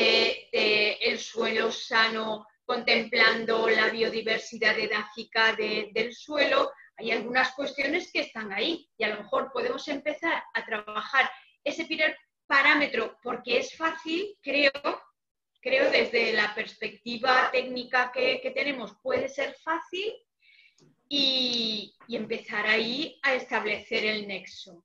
del suelo sano, contemplando la biodiversidad edáfica del suelo. Hay algunas cuestiones que están ahí y a lo mejor podemos empezar a trabajar ese primer parámetro porque es fácil, creo desde la perspectiva técnica que tenemos puede ser fácil y empezar ahí a establecer el nexo.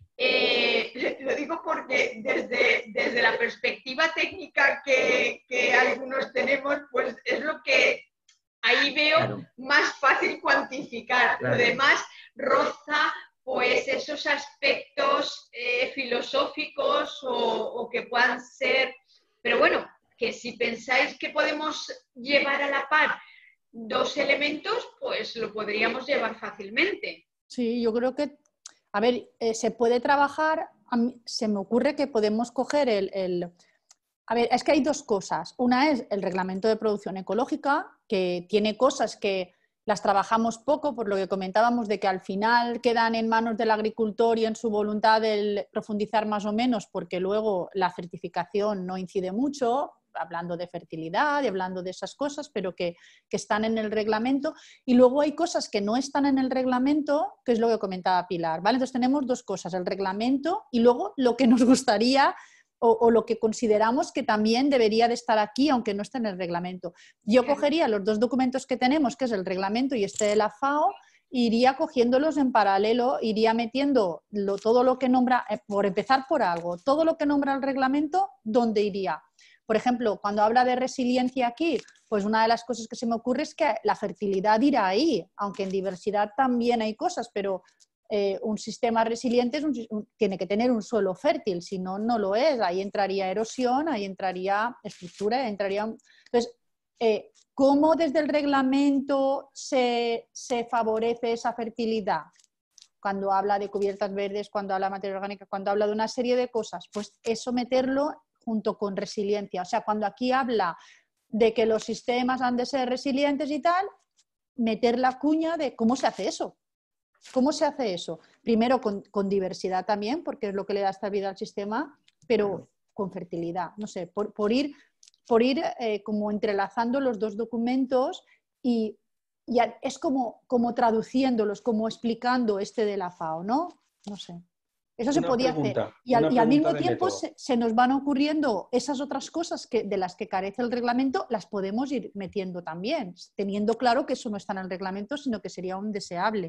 Lo digo porque desde la perspectiva técnica que algunos tenemos, pues es lo que ahí veo más fácil cuantificar. Lo demás roza pues esos aspectos filosóficos o que puedan ser, pero bueno, que si pensáis que podemos llevar a la par dos elementos, pues lo podríamos llevar fácilmente. Sí, yo creo que, a ver, se puede trabajar, a mí, se me ocurre que podemos coger a ver, es que hay dos cosas. Una es el reglamento de producción ecológica, que tiene cosas que las trabajamos poco, por lo que comentábamos de que al final quedan en manos del agricultor y en su voluntad de profundizar más o menos, porque luego la certificación no incide mucho, hablando de fertilidad y hablando de esas cosas, pero que están en el reglamento. Y luego hay cosas que no están en el reglamento, que es lo que comentaba Pilar, ¿vale? Entonces tenemos dos cosas, el reglamento y luego lo que nos gustaría o lo que consideramos que también debería de estar aquí, aunque no esté en el reglamento. Yo cogería los dos documentos que tenemos, que es el reglamento y este de la FAO, iría cogiéndolos en paralelo, iría metiendo todo lo que nombra, por empezar por algo, todo lo que nombra el reglamento, ¿dónde iría? Por ejemplo, cuando habla de resiliencia aquí, pues una de las cosas que se me ocurre es que la fertilidad irá ahí, aunque en diversidad también hay cosas, pero un sistema resiliente tiene que tener un suelo fértil, si no, no lo es. Ahí entraría erosión, ahí entraría estructura, ahí entraría... Entonces, ¿cómo desde el reglamento se favorece esa fertilidad? Cuando habla de cubiertas verdes, cuando habla de materia orgánica, cuando habla de una serie de cosas, pues eso meterlo junto con resiliencia. O sea, cuando aquí habla de que los sistemas han de ser resilientes y tal, meter la cuña de cómo se hace eso. ¿Cómo se hace eso? Primero con diversidad también, porque es lo que le da estabilidad al sistema, pero con fertilidad. No sé, por ir como entrelazando los dos documentos y es como traduciéndolos, como explicando este de la FAO, ¿no? No sé. Eso se podía hacer. Y al mismo tiempo se nos van ocurriendo esas otras cosas de las que carece el reglamento, las podemos ir metiendo también, teniendo claro que eso no está en el reglamento, sino que sería un deseable.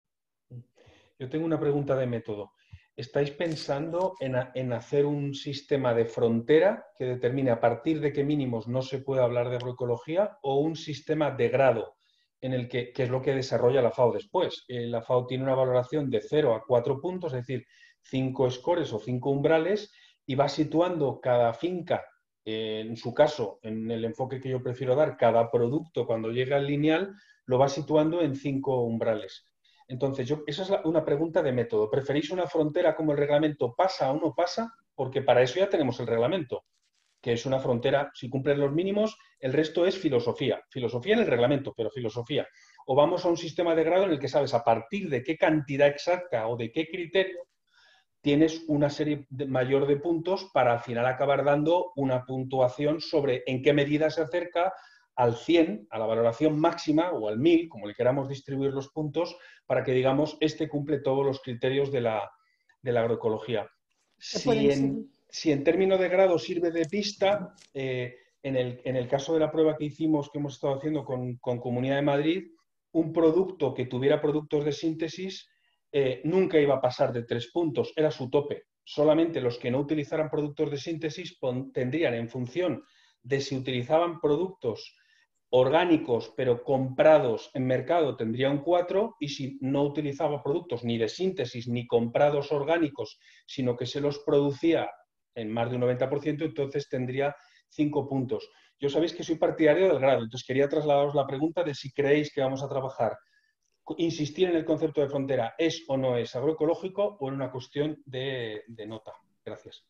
Yo tengo una pregunta de método. ¿Estáis pensando en hacer un sistema de frontera que determine a partir de qué mínimos no se puede hablar de agroecología o un sistema de grado en el que es lo que desarrolla la FAO después? La FAO tiene una valoración de 0 a 4 puntos, es decir, 5 scores o 5 umbrales, y va situando cada finca, en su caso, en el enfoque que yo prefiero dar, cada producto cuando llega al lineal, lo va situando en 5 umbrales. Entonces, esa es una pregunta de método. ¿Preferís una frontera como el reglamento pasa o no pasa? Porque para eso ya tenemos el reglamento, que es una frontera, si cumplen los mínimos, el resto es filosofía. Filosofía en el reglamento, pero filosofía. O vamos a un sistema de grado en el que sabes a partir de qué cantidad exacta o de qué criterio tienes una serie mayor de puntos para al final acabar dando una puntuación sobre en qué medida se acerca al 100, a la valoración máxima o al 1000, como le queramos distribuir los puntos, para que digamos este cumple todos los criterios de la agroecología. Si en términos de grado sirve de pista, en el caso de la prueba que hicimos, que hemos estado haciendo con Comunidad de Madrid, un producto que tuviera productos de síntesis nunca iba a pasar de 3 puntos, era su tope. Solamente los que no utilizaran productos de síntesis tendrían, en función de si utilizaban productos orgánicos pero comprados en mercado, tendría un 4, y si no utilizaba productos ni de síntesis ni comprados orgánicos, sino que se los producía en más de un 90%, entonces tendría 5 puntos. Yo sabéis que soy partidario del grado, entonces quería trasladaros la pregunta de si creéis que vamos a trabajar, insistir en el concepto de frontera, ¿es o no es agroecológico o en una cuestión de nota? Gracias.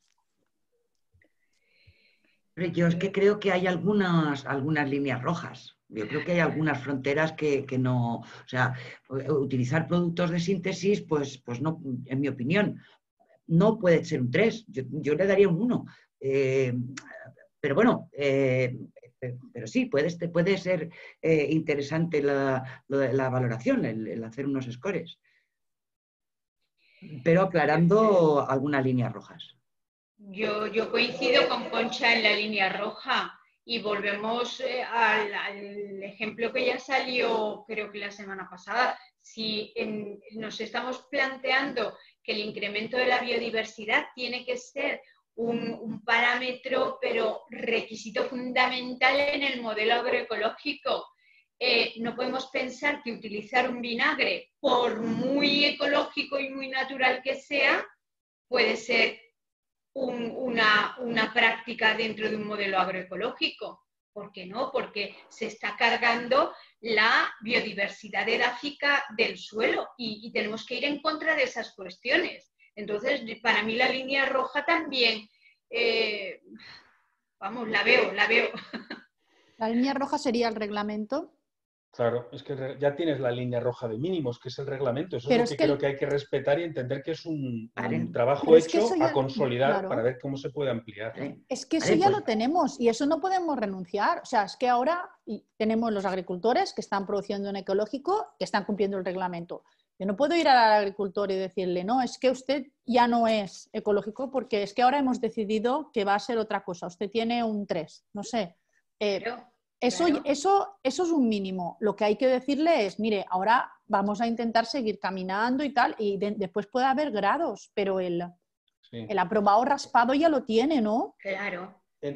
Yo es que creo que hay algunas líneas rojas. Yo creo que hay algunas fronteras que no... O sea, utilizar productos de síntesis, pues no, en mi opinión, no puede ser un 3. Yo le daría un 1. Pero bueno, pero sí, puede ser interesante la valoración, el hacer unos scores. Pero aclarando algunas líneas rojas. Yo coincido con Concha en la línea roja y volvemos al ejemplo que ya salió, creo que la semana pasada. Si nos estamos planteando que el incremento de la biodiversidad tiene que ser un parámetro, pero requisito fundamental en el modelo agroecológico, no podemos pensar que utilizar un vinagre, por muy ecológico y muy natural que sea, puede ser una práctica dentro de un modelo agroecológico. ¿Por qué no? Porque se está cargando la biodiversidad edáfica del suelo y tenemos que ir en contra de esas cuestiones. Entonces, para mí la línea roja también, vamos, la veo. La línea roja sería el reglamento. Claro, es que ya tienes la línea roja de mínimos, que es el reglamento. Eso pero es lo que creo que hay que respetar y entender que es un trabajo hecho a consolidar, claro, para ver cómo se puede ampliar. Es que eso ya lo tenemos y eso no podemos renunciar. O sea, es que ahora tenemos los agricultores que están produciendo en ecológico, que están cumpliendo el reglamento. Yo no puedo ir al agricultor y decirle, no, es que usted ya no es ecológico porque es que ahora hemos decidido que va a ser otra cosa. Usted tiene un 3, no sé. Eso es un mínimo. Lo que hay que decirle es, mire, ahora vamos a intentar seguir caminando y tal, y después puede haber grados, pero el aprobado raspado ya lo tiene, ¿no? Claro.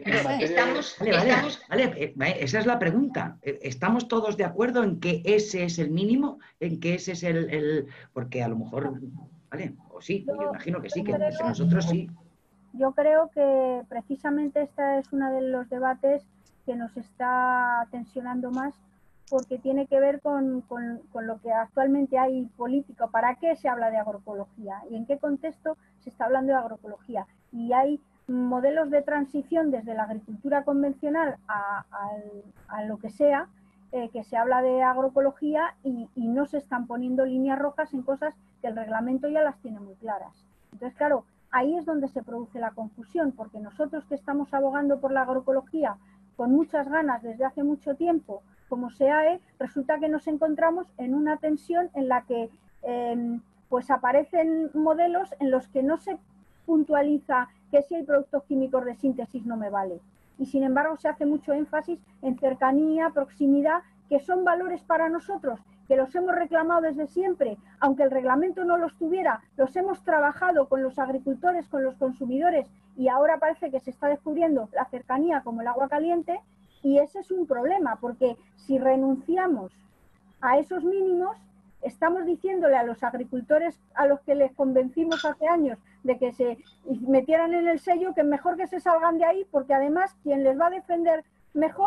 Vale, esa es la pregunta. ¿Estamos todos de acuerdo en que ese es el mínimo? ¿En que ese es el...? Porque a lo mejor... ¿Vale? O sí, yo imagino que sí, que nosotros sí. Yo creo que precisamente este es uno de los debates que nos está tensionando más, porque tiene que ver con lo que actualmente hay político. ¿Para qué se habla de agroecología? ¿Y en qué contexto se está hablando de agroecología? Y hay modelos de transición desde la agricultura convencional a lo que sea, que se habla de agroecología y no se están poniendo líneas rojas en cosas que el reglamento ya las tiene muy claras. Entonces, claro, ahí es donde se produce la confusión, porque nosotros que estamos abogando por la agroecología con muchas ganas desde hace mucho tiempo, como SEAE, resulta que nos encontramos en una tensión en la que pues aparecen modelos en los que no se puntualiza que si hay productos químicos de síntesis no me vale. Y sin embargo se hace mucho énfasis en cercanía, proximidad, que son valores para nosotros, que los hemos reclamado desde siempre, aunque el reglamento no los tuviera, los hemos trabajado con los agricultores, con los consumidores, y ahora parece que se está descubriendo la cercanía como el agua caliente, y ese es un problema, porque si renunciamos a esos mínimos, estamos diciéndole a los agricultores a los que les convencimos hace años de que se metieran en el sello, que mejor que se salgan de ahí, porque además quien les va a defender mejor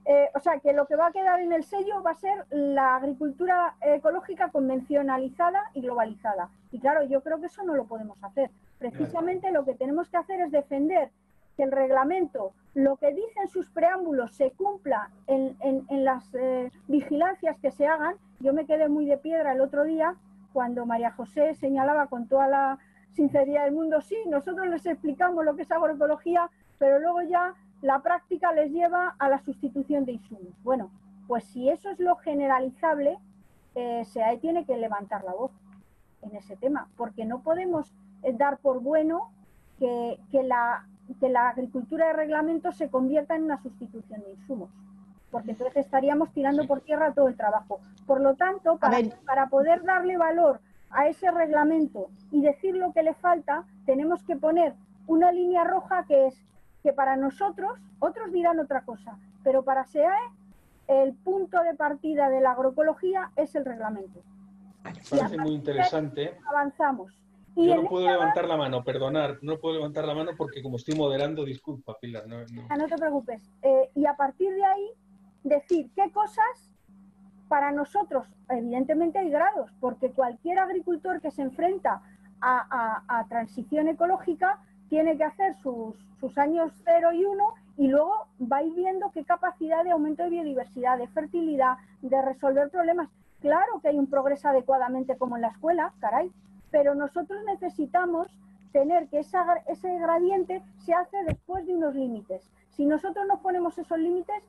o sea, que lo que va a quedar en el sello va a ser la agricultura ecológica convencionalizada y globalizada. Y claro, yo creo que eso no lo podemos hacer. Precisamente lo que tenemos que hacer es defender que el reglamento, lo que dicen sus preámbulos, se cumpla en las vigilancias que se hagan. Yo me quedé muy de piedra el otro día cuando María José señalaba con toda la sinceridad del mundo, sí, nosotros les explicamos lo que es agroecología, pero luego ya la práctica les lleva a la sustitución de insumos. Bueno, pues si eso es lo generalizable, SEAE tiene que levantar la voz en ese tema, porque no podemos dar por bueno que la agricultura de reglamento se convierta en una sustitución de insumos, porque entonces estaríamos tirando por tierra todo el trabajo. Por lo tanto, para poder darle valor a ese reglamento y decir lo que le falta, tenemos que poner una línea roja que es que para nosotros, otros dirán otra cosa, pero para SEAE el punto de partida de la agroecología es el reglamento. Me parece muy interesante. Avanzamos. Yo no puedo levantar la mano, perdonar, no puedo levantar la mano porque como estoy moderando, disculpa, Pilar. No te preocupes. Y a partir de ahí, decir qué cosas para nosotros, evidentemente hay grados, porque cualquier agricultor que se enfrenta a transición ecológica tiene que hacer sus años 0 y 1 y luego va a ir viendo qué capacidad de aumento de biodiversidad, de fertilidad, de resolver problemas. Claro que hay un progreso adecuadamente como en la escuela, caray, pero nosotros necesitamos tener que ese gradiente se hace después de unos límites. Si nosotros no ponemos esos límites,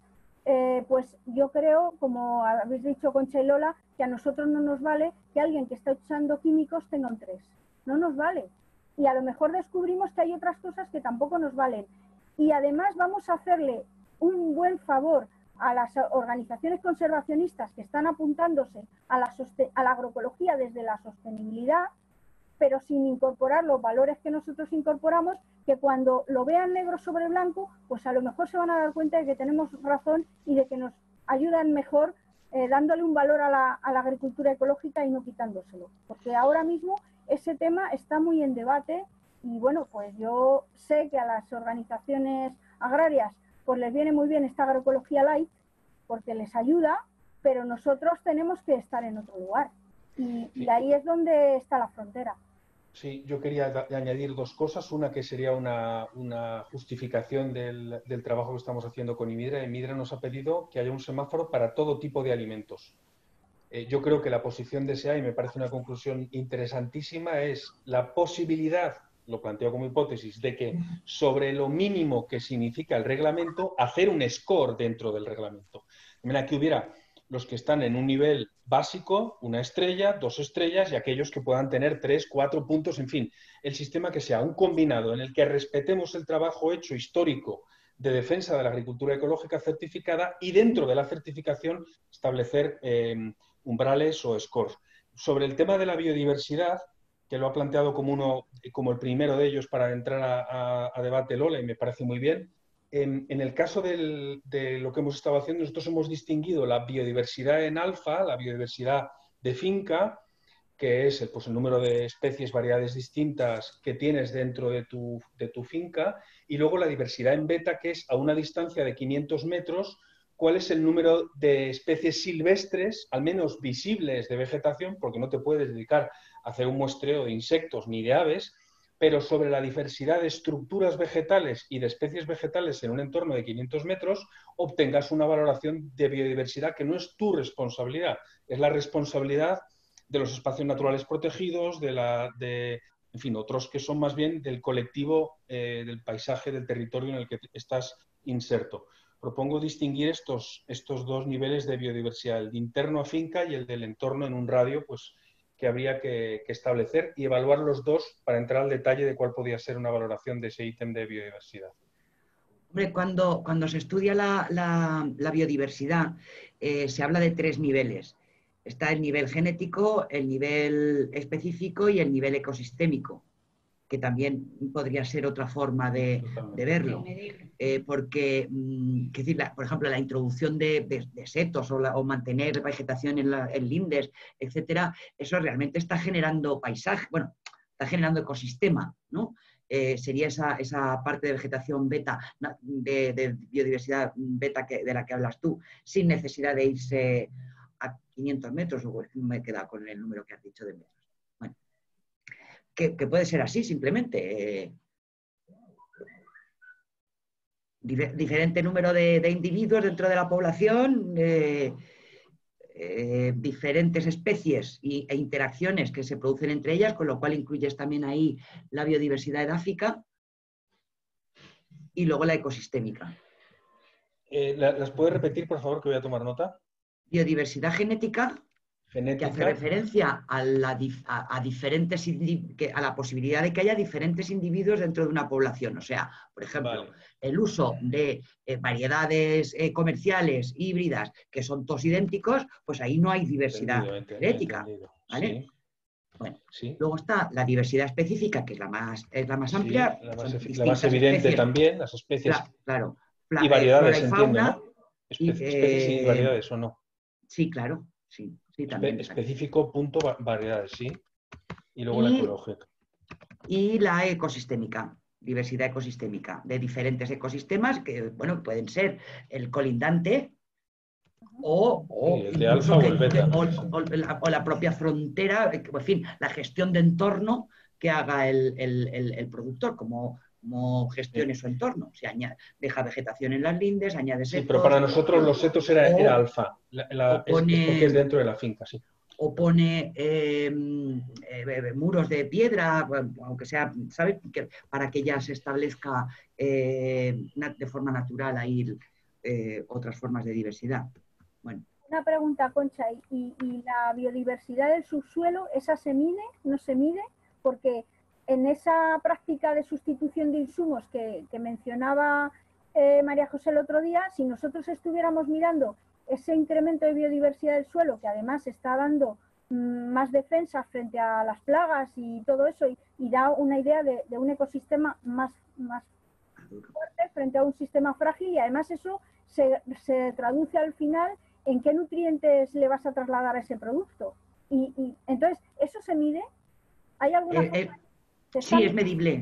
pues yo creo, como habéis dicho Concha y Lola, que a nosotros no nos vale que alguien que está usando químicos tenga un 3. No nos vale. Y a lo mejor descubrimos que hay otras cosas que tampoco nos valen. Y además vamos a hacerle un buen favor a las organizaciones conservacionistas que están apuntándose a la agroecología desde la sostenibilidad, pero sin incorporar los valores que nosotros incorporamos, que cuando lo vean negro sobre blanco, pues a lo mejor se van a dar cuenta de que tenemos razón y de que nos ayudan mejor dándole un valor a la agricultura ecológica y no quitándoselo. Porque ahora mismo ese tema está muy en debate y bueno, pues yo sé que a las organizaciones agrarias pues les viene muy bien esta agroecología light porque les ayuda, pero nosotros tenemos que estar en otro lugar y ahí es donde está la frontera. Sí, yo quería añadir dos cosas. Una que sería una justificación del trabajo que estamos haciendo con IMIDRA. IMIDRA nos ha pedido que haya un semáforo para todo tipo de alimentos. Yo creo que la posición de SEAE, y me parece una conclusión interesantísima, es la posibilidad, lo planteo como hipótesis, de que sobre lo mínimo que significa el reglamento, hacer un score dentro del reglamento. De manera que hubiera los que están en un nivel básico, 1 estrella, 2 estrellas, y aquellos que puedan tener 3, 4 puntos, en fin, el sistema que sea un combinado en el que respetemos el trabajo hecho histórico de defensa de la agricultura ecológica certificada y dentro de la certificación establecer umbrales o scores. Sobre el tema de la biodiversidad, que lo ha planteado como el primero de ellos para entrar a debate Lola, y me parece muy bien. En el caso de lo que hemos estado haciendo, nosotros hemos distinguido la biodiversidad en alfa, la biodiversidad de finca, que es el número de especies, variedades distintas que tienes dentro de tu finca, y luego la diversidad en beta, que es a una distancia de 500 metros, cuál es el número de especies silvestres, al menos visibles de vegetación, porque no te puedes dedicar a hacer un muestreo de insectos ni de aves, pero sobre la diversidad de estructuras vegetales y de especies vegetales en un entorno de 500 metros, obtengas una valoración de biodiversidad que no es tu responsabilidad, es la responsabilidad de los espacios naturales protegidos, en fin, otros que son más bien del colectivo del paisaje, del territorio en el que estás inserto. Propongo distinguir estos dos niveles de biodiversidad, el de interno a finca y el del entorno en un radio, pues que habría que establecer y evaluar los dos para entrar al detalle de cuál podría ser una valoración de ese ítem de biodiversidad. Hombre, cuando se estudia la biodiversidad, se habla de 3 niveles. Está el nivel genético, el nivel específico y el nivel ecosistémico, que también podría ser otra forma de verlo. Porque, por ejemplo, la introducción de setos o mantener vegetación en lindes, etcétera, eso realmente está generando paisaje, bueno, está generando ecosistema, ¿no? sería esa parte de vegetación beta, de biodiversidad beta de la que hablas tú, sin necesidad de irse a 500 metros, o me he quedado con el número que has dicho de metros. Bueno, que puede ser así simplemente. Diferente número de individuos dentro de la población, diferentes especies e interacciones que se producen entre ellas, con lo cual incluyes también ahí la biodiversidad edáfica y luego la ecosistémica. ¿Las puedes repetir, por favor, que voy a tomar nota? Biodiversidad genética, que hace referencia a la posibilidad de que haya diferentes individuos dentro de una población. O sea, por ejemplo, el uso de variedades comerciales híbridas que son todos idénticos, pues ahí no hay diversidad genética. ¿Vale? Sí. Bueno, sí. Luego está la diversidad específica, que es la más amplia. La más evidente especies. También, las especies. Claro. Y variedades, flora y fauna, entiendo, ¿no? Especies y variedades, ¿o no? Sí, claro. Sí, también. Específico, punto, variedades, sí. Y luego la ecológica. Y la ecosistémica, diversidad ecosistémica, de diferentes ecosistemas que, bueno, pueden ser el colindante o el de alfa o el beta. O la propia frontera, en fin, la gestión de entorno que haga el productor, como gestione su entorno. Si deja vegetación en las lindes, añade setos. Sí, pero para nosotros los setos era alfa, porque es dentro de la finca, sí. O pone muros de piedra, aunque sea, ¿sabes? Para que ya se establezca de forma natural ahí otras formas de diversidad. Bueno. Una pregunta, Concha, ¿y la biodiversidad del subsuelo, esa se mide, no se mide? Porque en esa práctica de sustitución de insumos que mencionaba María José el otro día, si nosotros estuviéramos mirando ese incremento de biodiversidad del suelo, que además está dando más defensa frente a las plagas y todo eso, y da una idea de un ecosistema más fuerte frente a un sistema frágil, y además eso se traduce al final en qué nutrientes le vas a trasladar a ese producto. Y entonces, ¿eso se mide? ¿Hay alguna forma? Sí, es medible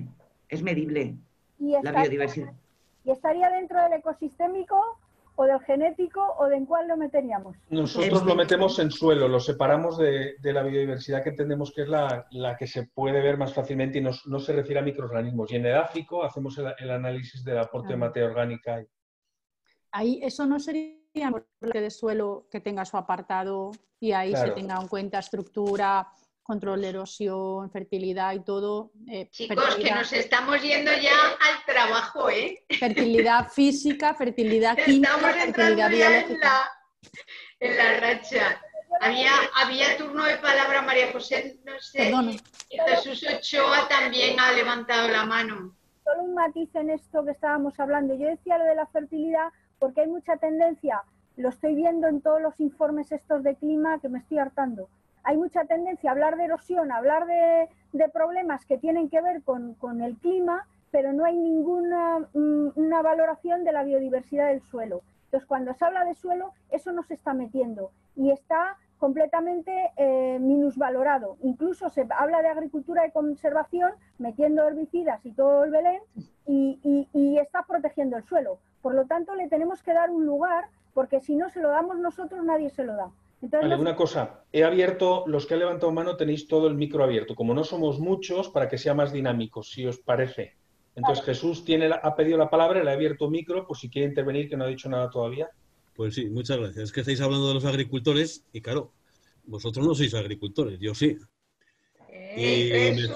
la biodiversidad. ¿Y estaría dentro del ecosistémico o del genético o de en cuál lo meteríamos? Nosotros lo metemos en suelo, lo separamos de la biodiversidad que entendemos que es la que se puede ver más fácilmente y no se refiere a microorganismos. Y en edáfico hacemos el análisis del aporte de materia orgánica. Ahí eso no sería de suelo que tenga su apartado y ahí se tenga en cuenta estructura, control de erosión, fertilidad y todo. Chicos, que nos estamos yendo ya al trabajo, ¿eh? Fertilidad física, fertilidad química, fertilidad biológica. En la racha. Había turno de palabra, María José, no sé. Perdona. Y Jesús Ochoa también ha levantado la mano. Solo un matiz en esto que estábamos hablando. Yo decía lo de la fertilidad porque hay mucha tendencia, lo estoy viendo en todos los informes estos de clima que me estoy hartando. Hay mucha tendencia a hablar de erosión, a hablar de problemas que tienen que ver con el clima, pero no hay ninguna una valoración de la biodiversidad del suelo. Entonces, cuando se habla de suelo, eso no se está metiendo y está completamente minusvalorado. Incluso se habla de agricultura de conservación, metiendo herbicidas y todo el Belén, y está protegiendo el suelo. Por lo tanto, le tenemos que dar un lugar, porque si no se lo damos nosotros, nadie se lo da. Entonces, vale, una cosa, he abierto, los que han levantado mano tenéis todo el micro abierto, como no somos muchos, para que sea más dinámico, si os parece. Entonces vale. Jesús ha pedido la palabra, le ha abierto micro, por si quiere intervenir, que no ha dicho nada todavía. Pues sí, muchas gracias. Es que estáis hablando de los agricultores y claro, vosotros no sois agricultores, yo sí. Y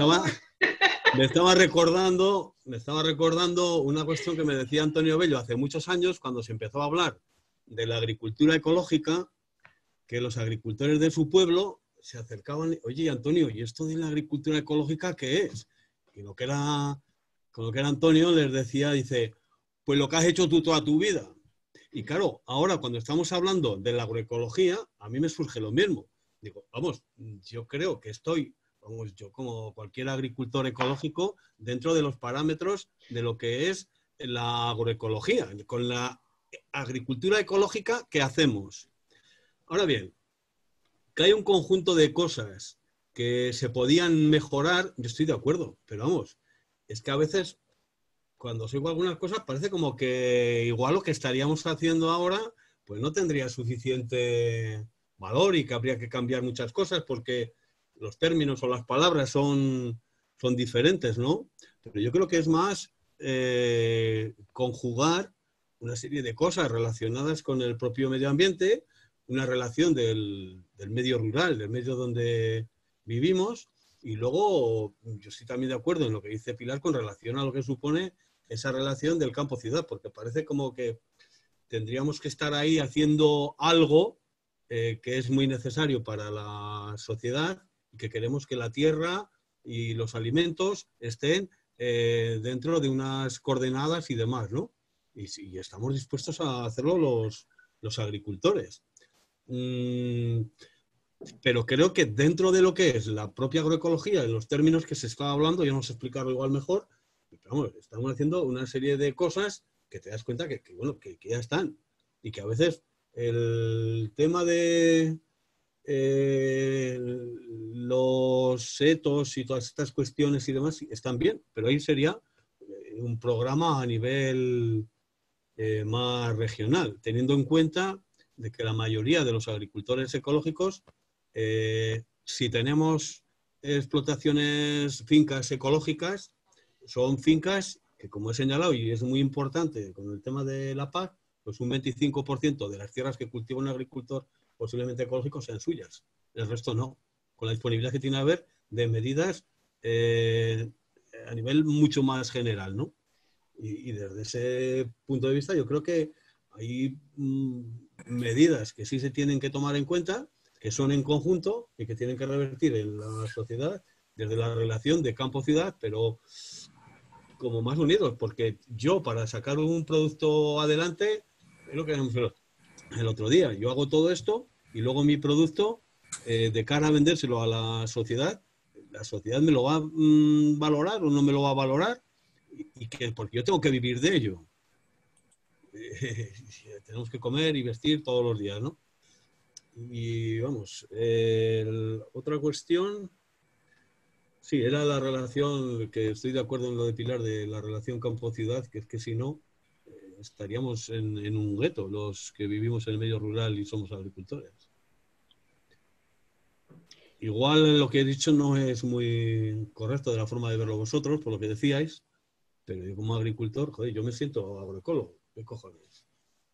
me estaba recordando una cuestión que me decía Antonio Bello hace muchos años, cuando se empezó a hablar de la agricultura ecológica, que los agricultores de su pueblo se acercaban, oye, Antonio, ¿y esto de la agricultura ecológica qué es? Y con lo que era Antonio les decía, dice, pues lo que has hecho tú toda tu vida. Y claro, ahora cuando estamos hablando de la agroecología, a mí me surge lo mismo. Digo, vamos, yo creo que estoy, yo como cualquier agricultor ecológico, dentro de los parámetros de lo que es la agroecología, con la agricultura ecológica que hacemos. Ahora bien, que hay un conjunto de cosas que se podían mejorar, yo estoy de acuerdo, pero vamos, es que a veces, cuando os oigo algunas cosas, parece como que igual lo que estaríamos haciendo ahora, pues no tendría suficiente valor y que habría que cambiar muchas cosas porque los términos o las palabras son diferentes, ¿no? Pero yo creo que es más conjugar una serie de cosas relacionadas con el propio medio ambiente, una relación del medio rural, del medio donde vivimos, y luego yo estoy también de acuerdo en lo que dice Pilar con relación a lo que supone esa relación del campo-ciudad, porque parece como que tendríamos que estar ahí haciendo algo que es muy necesario para la sociedad y que queremos que la tierra y los alimentos estén dentro de unas coordenadas y demás, ¿no? Y estamos dispuestos a hacerlo los agricultores. Pero creo que dentro de lo que es la propia agroecología, en los términos que se está hablando, yo no sé explicarlo igual mejor, pero vamos, estamos haciendo una serie de cosas que te das cuenta que ya están. Y que a veces el tema de los etos y todas estas cuestiones y demás están bien, pero ahí sería un programa a nivel más regional, teniendo en cuenta de que la mayoría de los agricultores ecológicos, si tenemos explotaciones, fincas ecológicas, son fincas que, como he señalado, y es muy importante con el tema de la PAC, pues un 25% de las tierras que cultiva un agricultor posiblemente ecológico sean suyas. El resto no. Con la disponibilidad que tiene a haber de medidas a nivel mucho más general, ¿no? Y desde ese punto de vista yo creo que hay medidas que sí se tienen que tomar en cuenta, que son en conjunto y que tienen que revertir en la sociedad desde la relación de campo-ciudad, pero como más unidos, porque yo para sacar un producto adelante, es lo que vimos el otro día, yo hago todo esto y luego mi producto, de cara a vendérselo a la sociedad me lo va a valorar o no me lo va a valorar, y que porque yo tengo que vivir de ello. Tenemos que comer y vestir todos los días, ¿no? Y vamos, otra cuestión, sí, era la relación, que estoy de acuerdo en lo de Pilar, de la relación campo-ciudad, que es que si no, estaríamos en un gueto los que vivimos en el medio rural y somos agricultores. Igual lo que he dicho no es muy correcto de la forma de verlo vosotros, por lo que decíais, pero yo como agricultor, joder, yo me siento agroecólogo. ¿Qué cojones?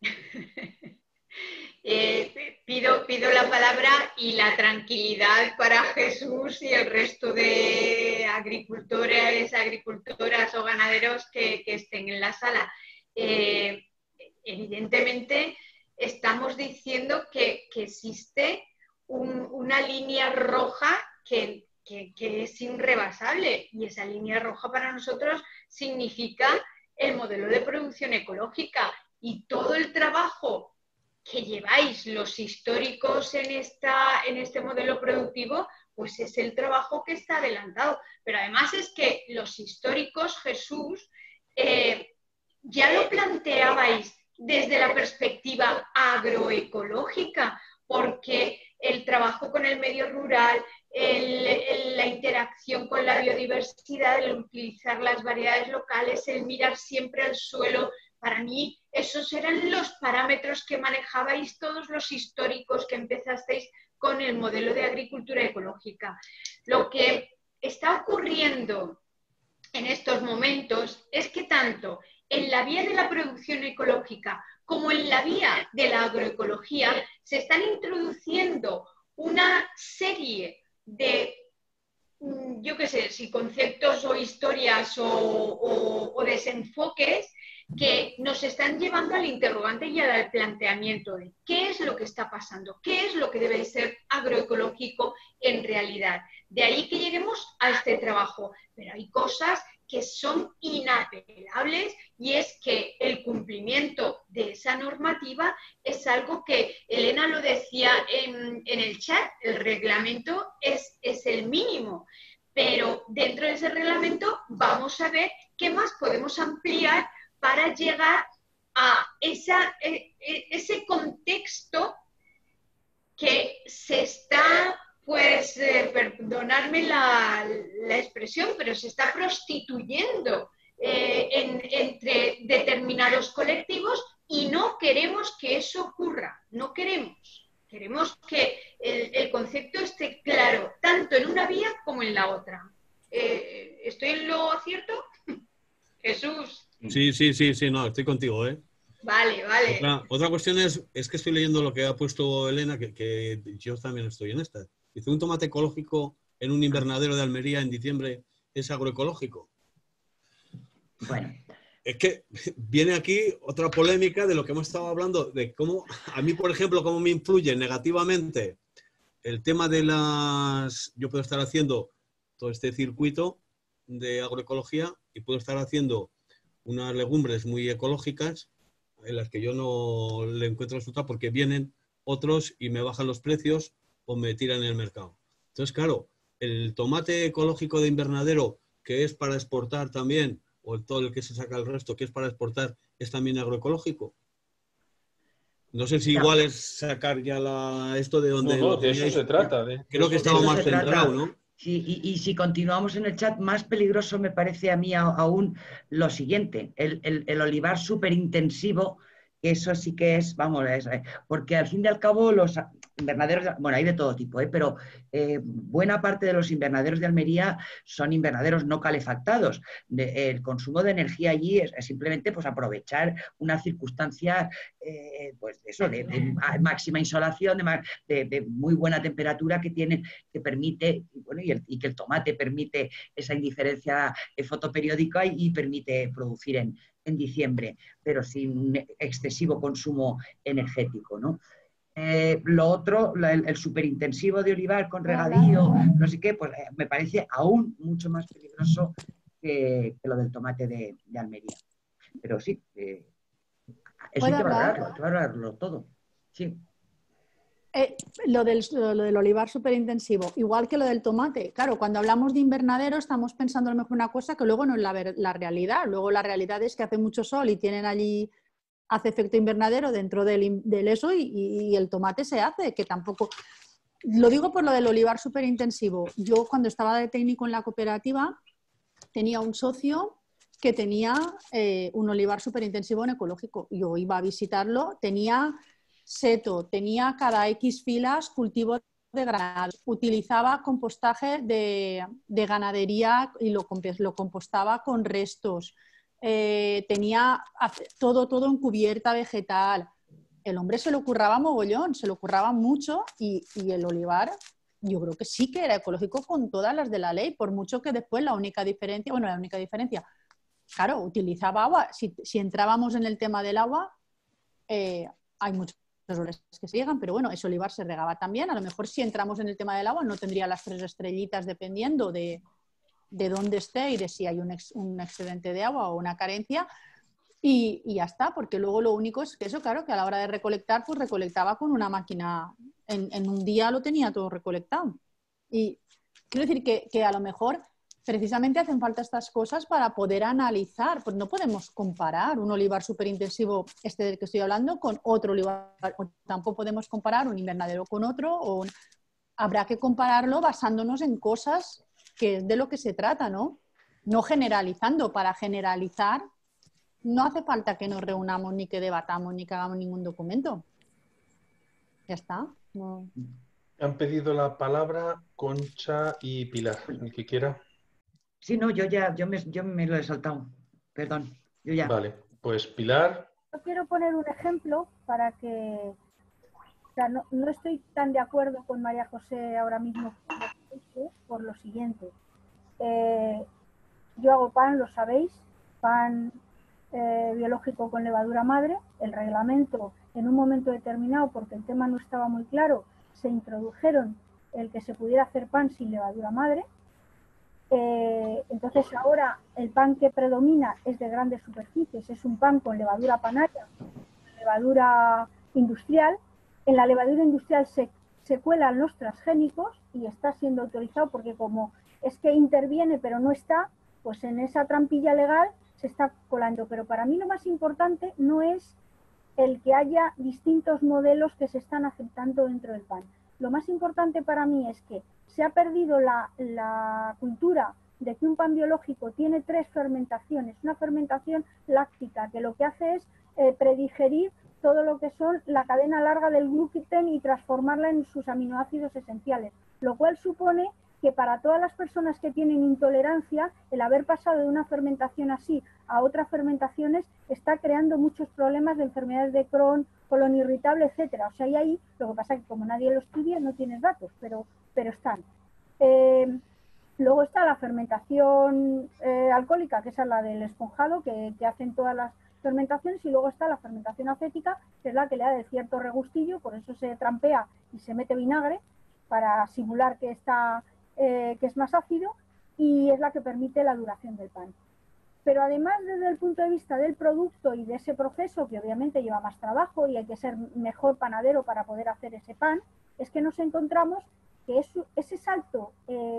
Pido la palabra y la tranquilidad para Jesús y el resto de agricultores, agricultoras o ganaderos que estén en la sala. Evidentemente, estamos diciendo que existe una línea roja que es irrebasable, y esa línea roja para nosotros significa el modelo de producción ecológica, y todo el trabajo que lleváis los históricos en este modelo productivo, pues es el trabajo que está adelantado. Pero además es que los históricos, Jesús, ya lo planteabais desde la perspectiva agroecológica, porque el trabajo con el medio rural, la interacción con la biodiversidad, el utilizar las variedades locales, el mirar siempre al suelo, para mí esos eran los parámetros que manejabais todos los históricos que empezasteis con el modelo de agricultura ecológica. Lo que está ocurriendo en estos momentos es que tanto en la vía de la producción ecológica como en la vía de la agroecología se están introduciendo una serie de, yo qué sé, si conceptos o historias o desenfoques que nos están llevando al interrogante y al planteamiento de qué es lo que está pasando, qué es lo que debe ser agroecológico en realidad. De ahí que lleguemos a este trabajo, pero hay cosas que son inapelables, y es que el cumplimiento de esa normativa es algo que Elena lo decía en el chat, el reglamento es el mínimo, pero dentro de ese reglamento vamos a ver qué más podemos ampliar para llegar a ese contexto que se está perdonadme la expresión, pero se está prostituyendo entre determinados colectivos y no queremos que eso ocurra, no queremos. Queremos que el concepto esté claro, tanto en una vía como en la otra. ¿Estoy en lo cierto? Jesús. Sí, no, estoy contigo, ¿eh? Vale. Otra cuestión es que estoy leyendo lo que ha puesto Elena, que yo también estoy en esta. Dice, un tomate ecológico en un invernadero de Almería en diciembre es agroecológico. Bueno. Es que viene aquí otra polémica de lo que hemos estado hablando, de cómo, a mí, por ejemplo, cómo me influye negativamente el tema de las... Yo puedo estar haciendo todo este circuito de agroecología y puedo estar haciendo unas legumbres muy ecológicas en las que yo no le encuentro resultado porque vienen otros y me bajan los precios o me tiran en el mercado. Entonces, claro, el tomate ecológico de invernadero, que es para exportar también, o todo el que se saca el resto, que es para exportar, es también agroecológico. No sé si igual es sacar ya esto de donde... No, de eso se trata. Creo que estaba más centrado, ¿no? Sí, y si continuamos en el chat, más peligroso me parece a mí aún lo siguiente, el olivar superintensivo, eso sí que es, vamos, porque al fin y al cabo los invernaderos, bueno, hay de todo tipo, pero buena parte de los invernaderos de Almería son invernaderos no calefactados. El consumo de energía allí es simplemente pues, aprovechar una circunstancia pues eso, de máxima insolación, de muy buena temperatura que tienen, que permite, bueno, y que el tomate permite esa indiferencia fotoperiódica y permite producir en diciembre, pero sin excesivo consumo energético, ¿no? Lo otro, el superintensivo de olivar con regadío, no sé qué, pues me parece aún mucho más peligroso que lo del tomate de Almería. Pero sí, eso hay que valorarlo todo. Sí. Lo del olivar superintensivo, igual que lo del tomate. Claro, cuando hablamos de invernadero estamos pensando a lo mejor una cosa que luego no es la realidad. Luego la realidad es que hace mucho sol y tienen allí, hace efecto invernadero dentro del eso y el tomate se hace, que tampoco... Lo digo por lo del olivar superintensivo. Yo cuando estaba de técnico en la cooperativa tenía un socio que tenía un olivar superintensivo en ecológico. Yo iba a visitarlo, tenía seto, tenía cada X filas cultivo de granados, utilizaba compostaje de ganadería y lo compostaba con restos, tenía todo en cubierta vegetal. El hombre se lo curraba mogollón, se lo curraba mucho y el olivar yo creo que sí que era ecológico con todas las de la ley, por mucho que después la única diferencia, claro, utilizaba agua. Si entrábamos en el tema del agua, hay muchos olores que se llegan, pero bueno, ese olivar se regaba también. A lo mejor si entramos en el tema del agua no tendría las 3 estrellitas dependiendo de dónde esté y de si hay un excedente de agua o una carencia. Y ya está, porque luego lo único es que eso, claro, que a la hora de recolectar, pues recolectaba con una máquina, en un día lo tenía todo recolectado. Y quiero decir que a lo mejor precisamente hacen falta estas cosas para poder analizar, pues no podemos comparar un olivar superintensivo, este del que estoy hablando, con otro olivar, o tampoco podemos comparar un invernadero con otro, habrá que compararlo basándonos en cosas que es de lo que se trata, ¿no? No generalizando. Para generalizar no hace falta que nos reunamos, ni que debatamos, ni que hagamos ningún documento. Ya está. No. Han pedido la palabra Concha y Pilar, el que quiera. Sí, no, yo me lo he saltado. Perdón, yo ya. Vale, pues Pilar. Yo quiero poner un ejemplo para que... O sea, no estoy tan de acuerdo con María José ahora mismo por lo siguiente. Yo hago pan, lo sabéis, pan biológico con levadura madre. El reglamento, en un momento determinado, porque el tema no estaba muy claro, se introdujeron el que se pudiera hacer pan sin levadura madre. Entonces ahora el pan que predomina es de grandes superficies, es un pan con levadura panaria, levadura industrial. En la levadura industrial se cuelan los transgénicos y está siendo autorizado porque como es que interviene pero no está, pues en esa trampilla legal se está colando. Pero para mí lo más importante no es el que haya distintos modelos que se están aceptando dentro del pan. lo más importante para mí es que se ha perdido la cultura de que un pan biológico tiene 3 fermentaciones. Una fermentación láctica, que lo que hace es predigerir todo lo que son la cadena larga del gluten y transformarla en sus aminoácidos esenciales, lo cual supone que para todas las personas que tienen intolerancia, el haber pasado de una fermentación así a otras fermentaciones está creando muchos problemas de enfermedades de Crohn, colon irritable, etcétera. O sea, y ahí lo que pasa es que como nadie lo estudia no tienes datos, pero están. Luego está la fermentación alcohólica, que esa es la del esponjado, que hacen todas las fermentaciones, y luego está la fermentación acética, que es la que le da de cierto regustillo, por eso se trampea y se mete vinagre para simular que es más ácido, y es la que permite la duración del pan. Pero además, desde el punto de vista del producto y de ese proceso, que obviamente lleva más trabajo y hay que ser mejor panadero para poder hacer ese pan, es que nos encontramos que ese salto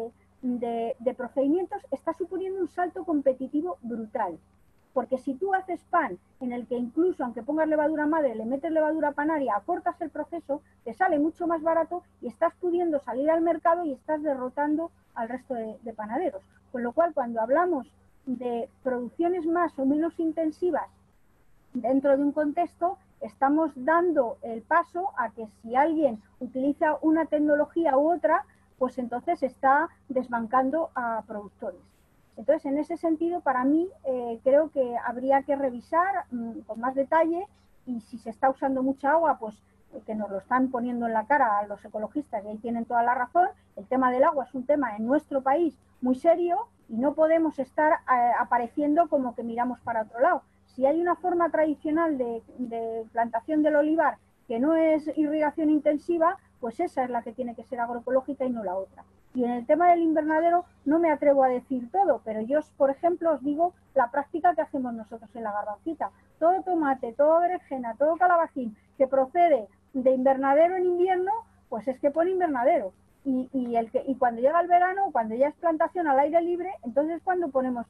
de procedimientos está suponiendo un salto competitivo brutal. Porque si tú haces pan en el que incluso, aunque pongas levadura madre, le metes levadura panaria, acortas el proceso, te sale mucho más barato y estás pudiendo salir al mercado y estás derrotando al resto de panaderos. Con lo cual, cuando hablamos de producciones más o menos intensivas dentro de un contexto, estamos dando el paso a que si alguien utiliza una tecnología u otra, pues entonces está desbancando a productores. Entonces, en ese sentido, para mí, creo que habría que revisar con más detalle, y si se está usando mucha agua, pues que nos lo están poniendo en la cara a los ecologistas, y ahí tienen toda la razón. El tema del agua es un tema en nuestro país muy serio y no podemos estar apareciendo como que miramos para otro lado. Si hay una forma tradicional de plantación del olivar que no es irrigación intensiva, pues esa es la que tiene que ser agroecológica y no la otra. Y en el tema del invernadero no me atrevo a decir todo, pero yo, por ejemplo, os digo la práctica que hacemos nosotros en la Garbancita. Todo tomate, todo berenjena, todo calabacín que procede de invernadero en invierno, pues es que pone invernadero. Y cuando llega el verano, cuando ya es plantación al aire libre, entonces es cuando ponemos,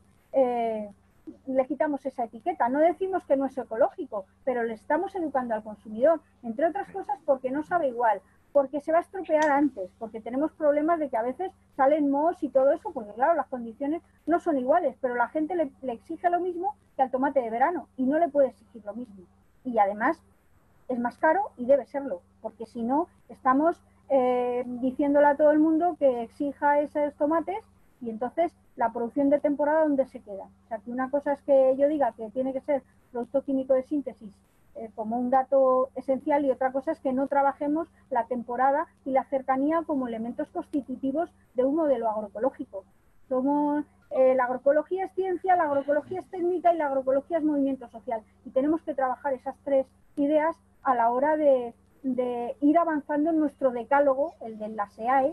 le quitamos esa etiqueta. No decimos que no es ecológico, pero le estamos educando al consumidor, entre otras cosas porque no sabe igual, porque se va a estropear antes, porque tenemos problemas de que a veces salen mohos y todo eso, porque claro, las condiciones no son iguales, pero la gente le exige lo mismo que al tomate de verano y no le puede exigir lo mismo. Y además es más caro y debe serlo, porque si no estamos diciéndole a todo el mundo que exija esos tomates, y entonces la producción de temporada, ¿dónde se queda? O sea, que una cosa es que yo diga que tiene que ser producto químico de síntesis como un dato esencial, y otra cosa es que no trabajemos la temporada y la cercanía como elementos constitutivos de un modelo agroecológico. La agroecología es ciencia, la agroecología es técnica y la agroecología es movimiento social. Y tenemos que trabajar esas 3 ideas a la hora de ir avanzando en nuestro decálogo, el de la SEAE.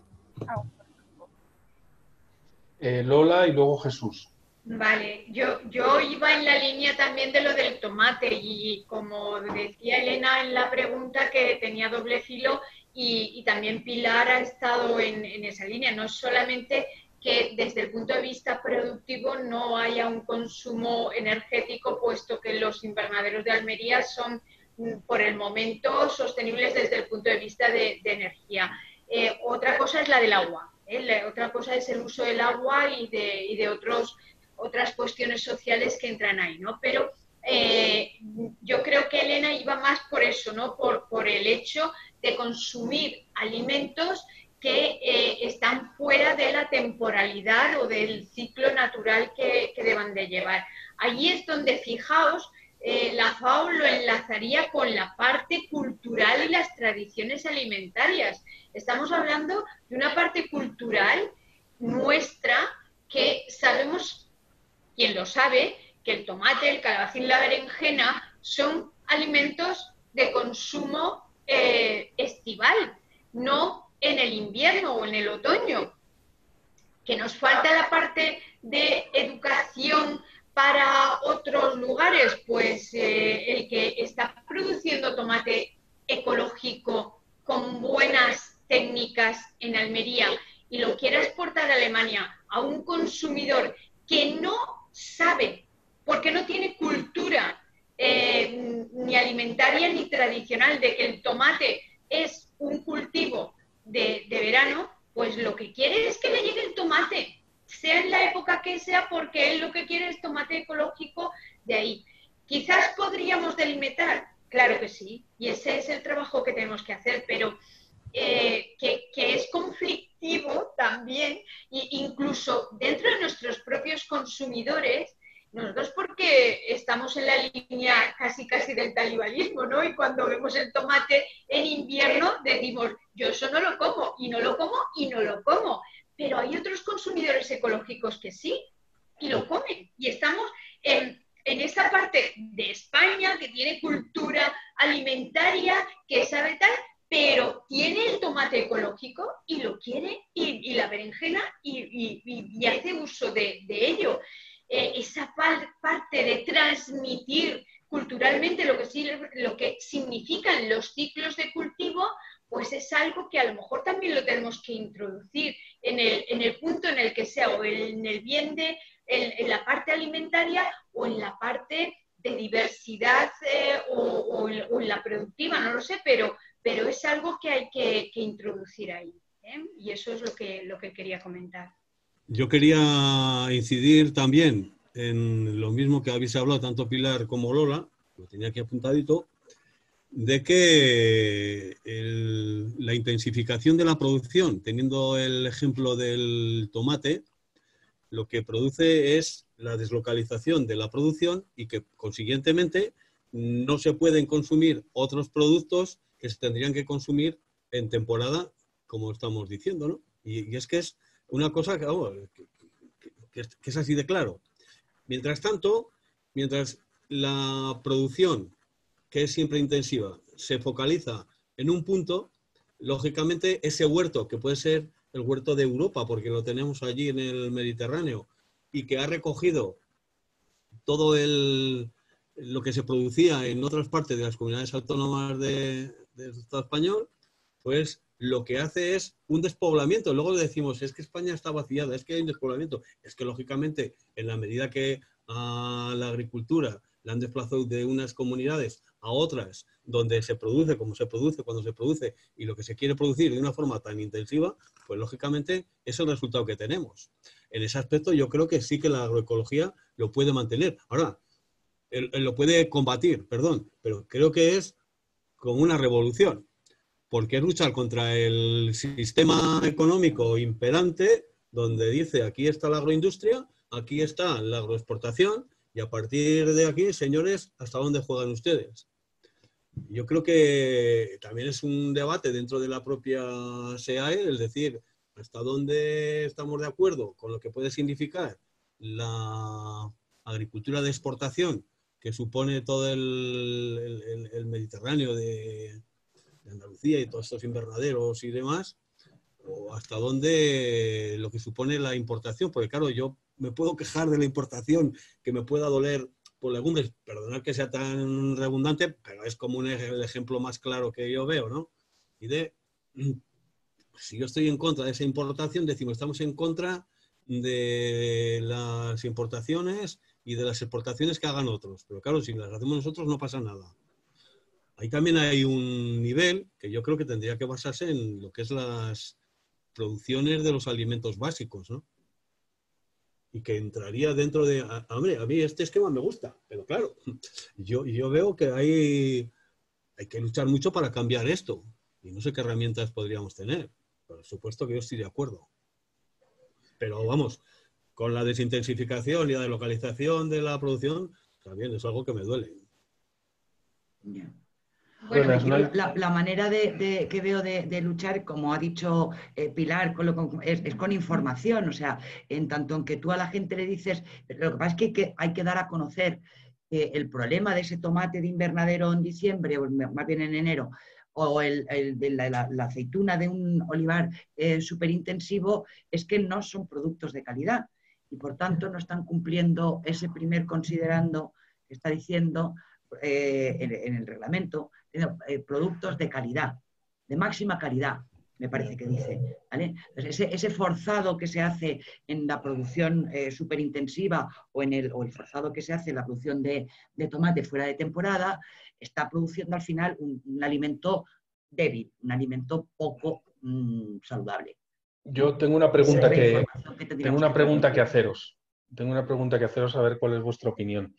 Lola y luego Jesús. Vale, yo iba en la línea también de lo del tomate, y como decía Elena en la pregunta, que tenía doble filo, y también Pilar ha estado en esa línea. No es solamente que desde el punto de vista productivo no haya un consumo energético, puesto que los invernaderos de Almería son por el momento sostenibles desde el punto de vista de energía. Otra cosa es la del agua, otra cosa es el uso del agua y de otras cuestiones sociales que entran ahí, ¿no? Pero yo creo que Elena iba más por eso, ¿no? Por el hecho de consumir alimentos que están fuera de la temporalidad o del ciclo natural que deban de llevar. Allí es donde, fijaos, la FAO lo enlazaría con la parte cultural y las tradiciones alimentarias. Estamos hablando de una parte cultural nuestra que sabemos, quien lo sabe, que el tomate, el calabacín, la berenjena son alimentos de consumo estival, no en el invierno o en el otoño. Que nos falta la parte de educación para otros lugares, pues el que está produciendo tomate ecológico con buenas técnicas en Almería y lo quiere exportar a Alemania a un consumidor que no sabe, porque no tiene cultura ni alimentaria ni tradicional de que el tomate es un cultivo de verano, pues lo que quiere es que le llegue el tomate, sea en la época que sea, porque él lo que quiere es tomate ecológico de ahí. Quizás podríamos delimitar, claro que sí, y ese es el trabajo que tenemos que hacer, pero que es conflictivo también, e incluso dentro de nuestros propios consumidores. Nosotros porque estamos en la línea casi del talibanismo, ¿no? Y cuando vemos el tomate en invierno decimos, yo eso no lo como, y no lo como, y no lo como. Pero hay otros consumidores ecológicos que sí, y lo comen. Y estamos en esa parte de España que tiene cultura alimentaria, que sabe tal, pero tiene el tomate ecológico y lo quiere, y la berenjena, y hace uso de ello. Esa parte de transmitir culturalmente lo que significan los ciclos de cultivo, pues es algo que a lo mejor también lo tenemos que introducir en el punto en el que sea, o en el bien en la parte alimentaria, o en la parte de diversidad, o en la productiva, no lo sé, pero es algo que hay que introducir ahí, ¿eh? Y eso es lo que quería comentar. Yo quería incidir también en lo mismo que habéis hablado tanto Pilar como Lola, lo tenía aquí apuntadito, de que la intensificación de la producción, teniendo el ejemplo del tomate, lo que produce es la deslocalización de la producción y que consiguientemente no se pueden consumir otros productos que se tendrían que consumir en temporada, como estamos diciendo, ¿no? Y es que es una cosa que es así de claro. Mientras tanto, mientras la producción, que es siempre intensiva, se focaliza en un punto, lógicamente ese huerto, que puede ser el huerto de Europa, porque lo tenemos allí en el Mediterráneo, y que ha recogido todo lo que se producía en otras partes de las comunidades autónomas del Estado español, pues lo que hace es un despoblamiento. Luego le decimos, es que España está vaciada, es que hay un despoblamiento. Es que, lógicamente, en la medida que a la agricultura la han desplazado de unas comunidades a otras, donde se produce como se produce, cuando se produce, y lo que se quiere producir de una forma tan intensiva, pues, lógicamente, es el resultado que tenemos. En ese aspecto, yo creo que sí que la agroecología lo puede mantener. Ahora, lo puede combatir, perdón, pero creo que es como una revolución, porque es luchar contra el sistema económico imperante, donde dice, aquí está la agroindustria, aquí está la agroexportación, y a partir de aquí, señores, ¿hasta dónde juegan ustedes? Yo creo que también es un debate dentro de la propia SEAE, es decir, hasta dónde estamos de acuerdo con lo que puede significar la agricultura de exportación que supone todo el Mediterráneo de Andalucía y todos estos invernaderos y demás, o hasta dónde lo que supone la importación, porque claro, yo me puedo quejar de la importación, que me pueda doler por legumbres, perdonad que sea tan redundante, pero es como el ejemplo más claro que yo veo, ¿no? Y si yo estoy en contra de esa importación, decimos, estamos en contra de las importaciones y de las exportaciones que hagan otros, pero claro, si las hacemos nosotros no pasa nada. Ahí también hay un nivel que yo creo que tendría que basarse en lo que es las producciones de los alimentos básicos, ¿no? Y que entraría dentro de... Hombre, a mí este esquema me gusta, pero claro, yo veo que hay que luchar mucho para cambiar esto. Y no sé qué herramientas podríamos tener. Por supuesto que yo estoy de acuerdo. Pero vamos, con la desintensificación y la deslocalización de la producción, también es algo que me duele. Yeah. Bueno, la manera que veo de luchar, como ha dicho Pilar, es con información, o sea, en tanto en que tú a la gente le dices, lo que pasa es que hay que dar a conocer el problema de ese tomate de invernadero en diciembre, o más bien en enero, o de la aceituna de un olivar súper intensivo, es que no son productos de calidad y por tanto no están cumpliendo ese primer considerando que está diciendo en el reglamento, productos de calidad, de máxima calidad, me parece que dice, ¿vale? Entonces, ese forzado que se hace en la producción súper intensiva o el forzado que se hace en la producción de tomate fuera de temporada, está produciendo al final un alimento débil, un alimento poco saludable. Yo tengo una pregunta que haceros. Tengo una pregunta que haceros a ver cuál es vuestra opinión.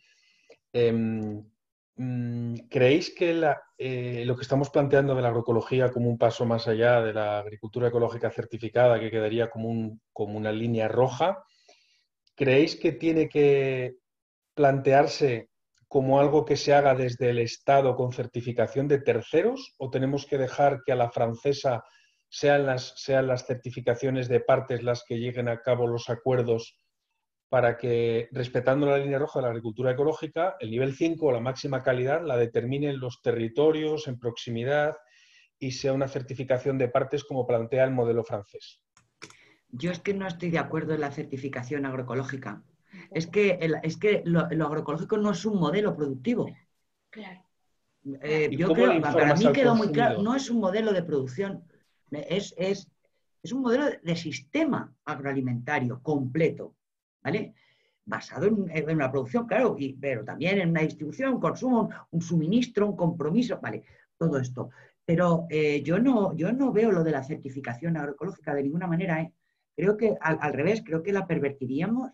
¿Creéis que lo que estamos planteando de la agroecología como un paso más allá de la agricultura ecológica certificada, que quedaría como una línea roja, creéis que tiene que plantearse como algo que se haga desde el Estado con certificación de terceros, o tenemos que dejar que a la francesa sean las certificaciones de partes las que lleguen a cabo los acuerdos para que, respetando la línea roja de la agricultura ecológica, el nivel 5 o la máxima calidad la determinen los territorios en proximidad y sea una certificación de partes como plantea el modelo francés? Yo es que no estoy de acuerdo en la certificación agroecológica. Es que lo agroecológico no es un modelo productivo. Claro. Yo creo, para mí quedó muy claro, no es un modelo de producción, es un modelo de sistema agroalimentario completo, ¿vale? Basado en una producción, claro, pero también en una distribución, un consumo, un suministro, un compromiso, ¿vale? Todo esto. Pero yo no veo lo de la certificación agroecológica de ninguna manera, ¿eh? Creo que al revés, creo que la pervertiríamos.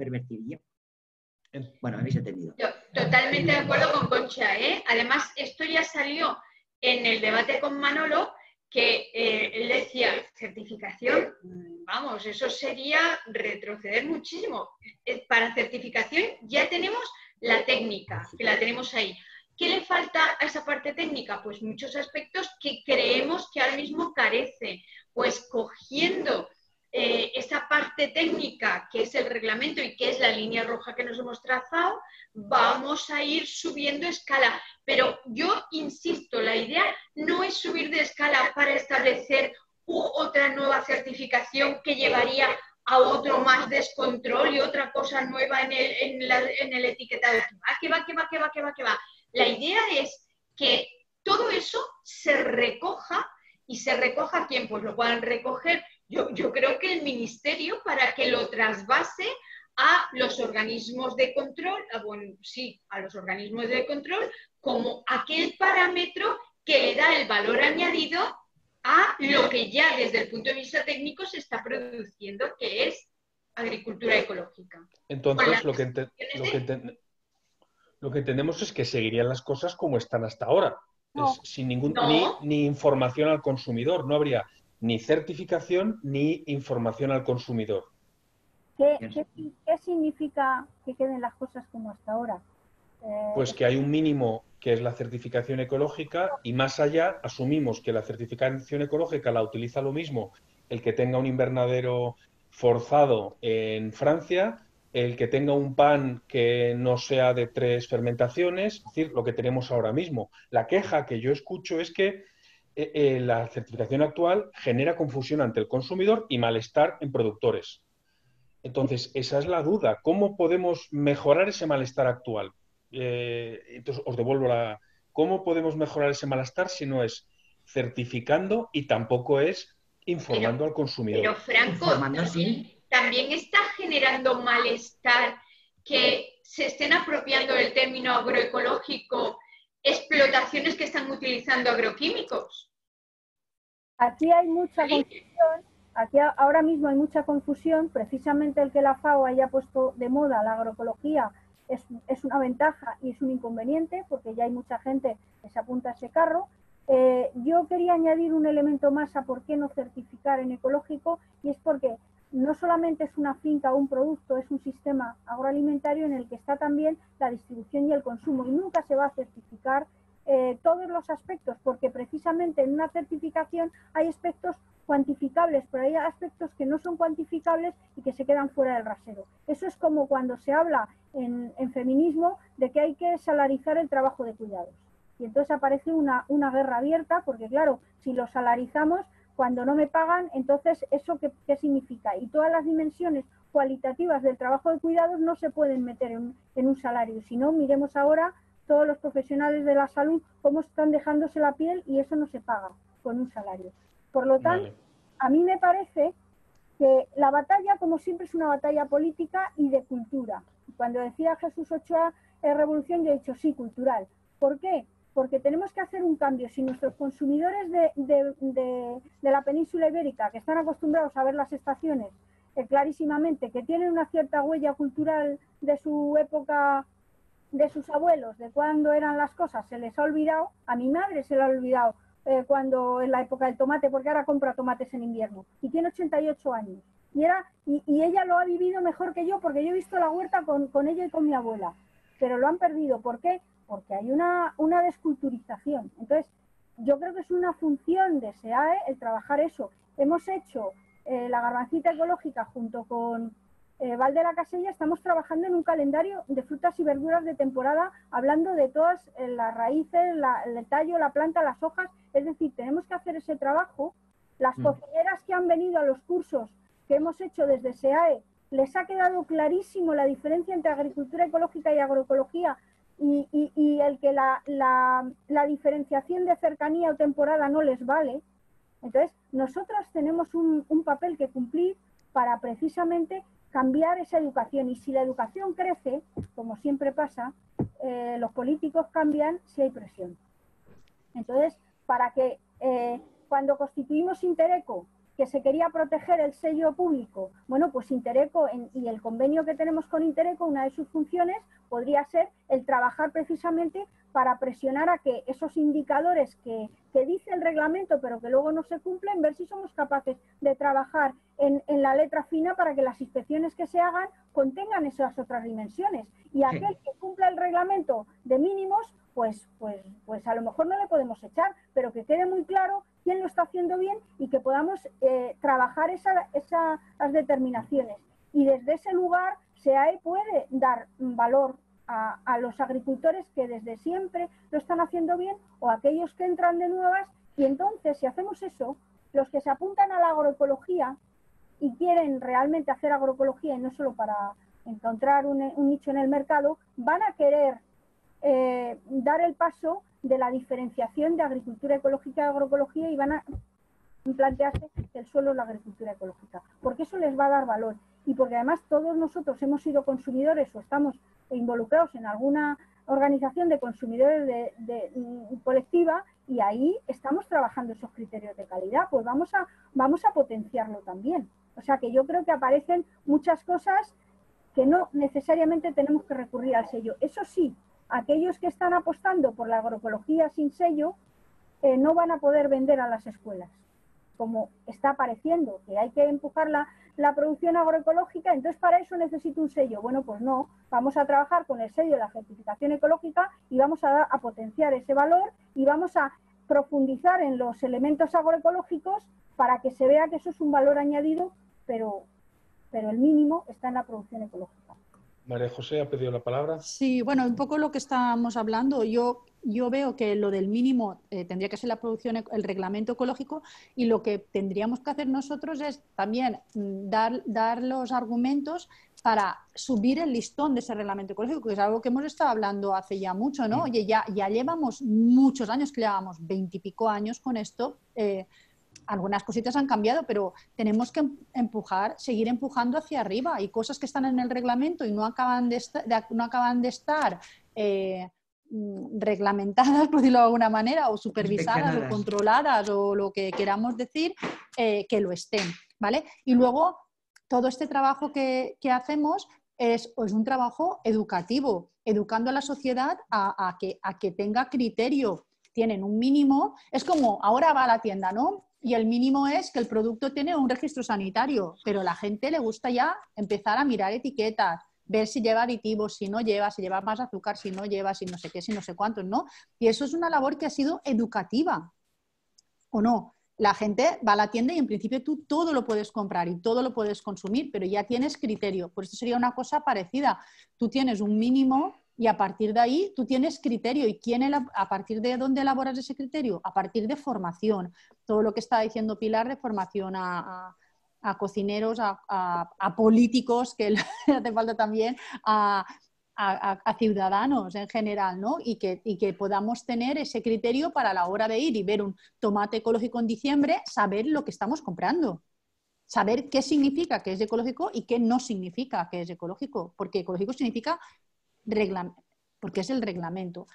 Bueno, habéis entendido. Totalmente de acuerdo con Concha, ¿eh? Además, esto ya salió en el debate con Manolo, que él decía, certificación, vamos, eso sería retroceder muchísimo. Para certificación ya tenemos la técnica, que la tenemos ahí. ¿Qué le falta a esa parte técnica? Pues muchos aspectos que creemos que ahora mismo carece. Pues cogiendo esa parte técnica, que es el reglamento y que es la línea roja que nos hemos trazado, vamos a ir subiendo escala. Pero yo insisto, la idea no es subir de escala para establecer otra nueva certificación que llevaría a otro más descontrol y otra cosa nueva en el etiquetado. ¿Qué va? La idea es que todo eso se recoja, y se recoja ¿quién? Pues lo puedan recoger. Yo creo que el Ministerio, para que lo trasvase a los organismos de control, a los organismos de control, como aquel parámetro que le da el valor añadido a lo que ya desde el punto de vista técnico se está produciendo, que es agricultura ecológica. Entonces, lo que entendemos es que seguirían las cosas como están hasta ahora, sin ni información al consumidor. No habría ni certificación ni información al consumidor. ¿Qué significa que queden las cosas como hasta ahora? Pues que hay un mínimo que es la certificación ecológica, y más allá asumimos que la certificación ecológica la utiliza lo mismo el que tenga un invernadero forzado en Francia, el que tenga un pan que no sea de 3 fermentaciones, es decir, lo que tenemos ahora mismo. La queja que yo escucho es que la certificación actual genera confusión ante el consumidor y malestar en productores. Entonces, esa es la duda. ¿Cómo podemos mejorar ese malestar actual? Entonces, os devuelvo ¿cómo podemos mejorar ese malestar si no es certificando y tampoco es informando al consumidor? Pero Franco, también está generando malestar que se estén apropiando del término agroecológico explotaciones que están utilizando agroquímicos. Aquí hay mucha confusión. Aquí ahora mismo hay mucha confusión. Precisamente el que la FAO haya puesto de moda la agroecología es una ventaja y es un inconveniente, porque ya hay mucha gente que se apunta a ese carro. Yo quería añadir un elemento más a por qué no certificar en ecológico, y es porque no solamente es una finca o un producto, es un sistema agroalimentario en el que está también la distribución y el consumo, y nunca se va a certificar todos los aspectos, porque precisamente en una certificación hay aspectos cuantificables, pero hay aspectos que no son cuantificables y que se quedan fuera del rasero. Eso es como cuando se habla en feminismo de que hay que salarizar el trabajo de cuidados. Y entonces aparece una guerra abierta, porque claro, si lo salarizamos, cuando no me pagan, entonces ¿eso qué significa? Y todas las dimensiones cualitativas del trabajo de cuidados no se pueden meter en un salario. Si no, miremos ahora todos los profesionales de la salud cómo están dejándose la piel, y eso no se paga con un salario. Por lo tanto, a mí me parece que la batalla, como siempre, es una batalla política y de cultura. Cuando decía Jesús Ochoa revolución, yo he dicho sí, cultural. ¿Por qué? porque tenemos que hacer un cambio. Si nuestros consumidores de la península ibérica, que están acostumbrados a ver las estaciones clarísimamente, que tienen una cierta huella cultural de su época, de sus abuelos, de cuándo eran las cosas, se les ha olvidado, a mi madre se le ha olvidado cuando es la época del tomate, porque ahora compra tomates en invierno, y tiene 88 años. Y ella lo ha vivido mejor que yo, porque yo he visto la huerta con ella y con mi abuela, pero lo han perdido. ¿Por qué? Porque hay una desculturización. Entonces, yo creo que es una función de SEAE el trabajar eso. Hemos hecho la garbancita ecológica junto con Val de la Casella, estamos trabajando en un calendario de frutas y verduras de temporada, hablando de todas las raíces, el tallo, la planta, las hojas. Es decir, tenemos que hacer ese trabajo. Las cocineras que han venido a los cursos que hemos hecho desde SEAE, les ha quedado clarísimo la diferencia entre agricultura ecológica y agroecología, y el que la diferenciación de cercanía o temporada no les vale. Entonces, nosotros tenemos un papel que cumplir para precisamente cambiar esa educación. Y si la educación crece, como siempre pasa, los políticos cambian si hay presión. Entonces, para que cuando constituimos Intereco, que se quería proteger el sello público, bueno, pues Intereco y el convenio que tenemos con Intereco, una de sus funciones podría ser el trabajar precisamente para presionar a que esos indicadores que dice el reglamento pero que luego no se cumplen, ver si somos capaces de trabajar en la letra fina para que las inspecciones que se hagan contengan esas otras dimensiones. Y aquel que cumpla el reglamento de mínimos, pues a lo mejor no le podemos echar, pero que quede muy claro quién lo está haciendo bien y que podamos trabajar esas determinaciones. Y desde ese lugar SEAE puede dar valor a los agricultores que desde siempre lo están haciendo bien, o a aquellos que entran de nuevas. Y entonces, si hacemos eso, los que se apuntan a la agroecología y quieren realmente hacer agroecología y no solo para encontrar un nicho en el mercado, van a querer dar el paso de la diferenciación de agricultura ecológica y agroecología, y van a plantearse que el suelo es la agricultura ecológica, porque eso les va a dar valor, y porque además todos nosotros hemos sido consumidores o estamos involucrados en alguna organización de consumidores colectiva, y ahí estamos trabajando esos criterios de calidad. Pues vamos a potenciarlo también. O sea que yo creo que aparecen muchas cosas que no necesariamente tenemos que recurrir al sello. Eso sí, aquellos que están apostando por la agroecología sin sello no van a poder vender a las escuelas, como está apareciendo, que hay que empujar la producción agroecológica, entonces para eso necesito un sello. Bueno, pues no, vamos a trabajar con el sello de la certificación ecológica y vamos a potenciar ese valor y vamos a profundizar en los elementos agroecológicos para que se vea que eso es un valor añadido, pero el mínimo está en la producción ecológica. María José ha pedido la palabra. Sí, bueno, un poco lo que estábamos hablando. Yo veo que lo del mínimo tendría que ser la producción, el reglamento ecológico, y lo que tendríamos que hacer nosotros es también dar los argumentos para subir el listón de ese reglamento ecológico, que es algo que hemos estado hablando hace ya mucho, ¿no? Oye, ya llevamos muchos años, que llevamos 20 y pico años con esto. Algunas cositas han cambiado, pero tenemos que seguir empujando hacia arriba. Hay cosas que están en el reglamento y no acaban de estar reglamentadas, por decirlo de alguna manera, o supervisadas o controladas, o lo que queramos decir, que lo estén, ¿vale? Y luego todo este trabajo que hacemos es un trabajo educativo, educando a la sociedad a que tenga criterio. Tienen un mínimo, es como ahora va a la tienda, ¿no? Y el mínimo es que el producto tiene un registro sanitario, pero a la gente le gusta ya empezar a mirar etiquetas, ver si lleva aditivos, si no lleva, si lleva más azúcar, si no lleva, si no sé qué, si no sé cuántos, ¿no? Y eso es una labor que ha sido educativa, ¿o no? La gente va a la tienda y en principio tú todo lo puedes comprar y todo lo puedes consumir, pero ya tienes criterio. Por eso sería una cosa parecida. Tú tienes un mínimo y a partir de ahí tú tienes criterio. ¿Y a partir de dónde elaboras ese criterio? A partir de formación. Todo lo que está diciendo Pilar de formación a cocineros, a políticos, que le hace falta también, a ciudadanos en general, ¿no? Y que podamos tener ese criterio para la hora de ir y ver un tomate ecológico en diciembre, saber lo que estamos comprando. Saber qué significa que es ecológico y qué no significa que es ecológico. Porque ecológico significa porque es el reglamento.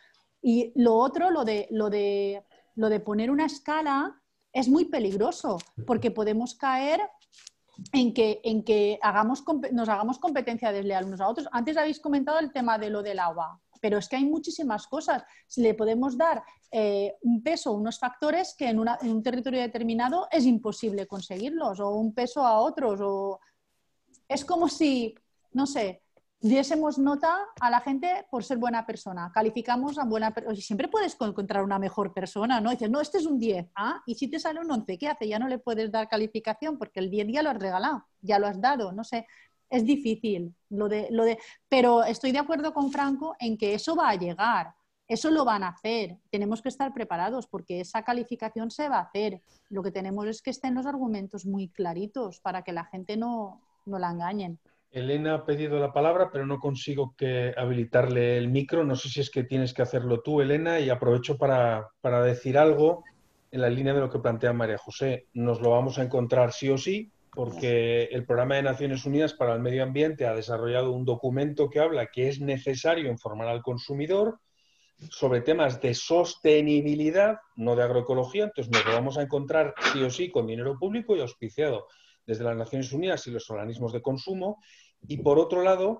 Y lo otro, lo de poner una escala es muy peligroso, porque podemos caer en que nos hagamos competencia desleal unos a otros. Antes habéis comentado el tema de lo del agua, pero es que hay muchísimas cosas. Si le podemos dar un peso, unos factores que en un territorio determinado es imposible conseguirlos, o un peso a otros, o es como si, no sé, diésemos nota a la gente por ser buena persona, calificamos a buena persona, siempre puedes encontrar una mejor persona, ¿no? Dices, no, este es un 10, y si te sale un 11, ¿qué hace? Ya no le puedes dar calificación porque el 10 ya lo has regalado, ya lo has dado, no sé, es difícil pero estoy de acuerdo con Franco en que eso va a llegar, eso lo van a hacer, tenemos que estar preparados porque esa calificación se va a hacer, lo que tenemos es que estén los argumentos muy claritos para que la gente no la engañen. Elena ha pedido la palabra, pero no consigo habilitarle el micro. No sé si es que tienes que hacerlo tú, Elena, y aprovecho para decir algo en la línea de lo que plantea María José. Nos lo vamos a encontrar sí o sí, porque el Programa de Naciones Unidas para el Medio Ambiente ha desarrollado un documento que habla que es necesario informar al consumidor sobre temas de sostenibilidad, no de agroecología. Entonces nos lo vamos a encontrar sí o sí con dinero público y auspiciado desde las Naciones Unidas y los organismos de consumo. Y por otro lado,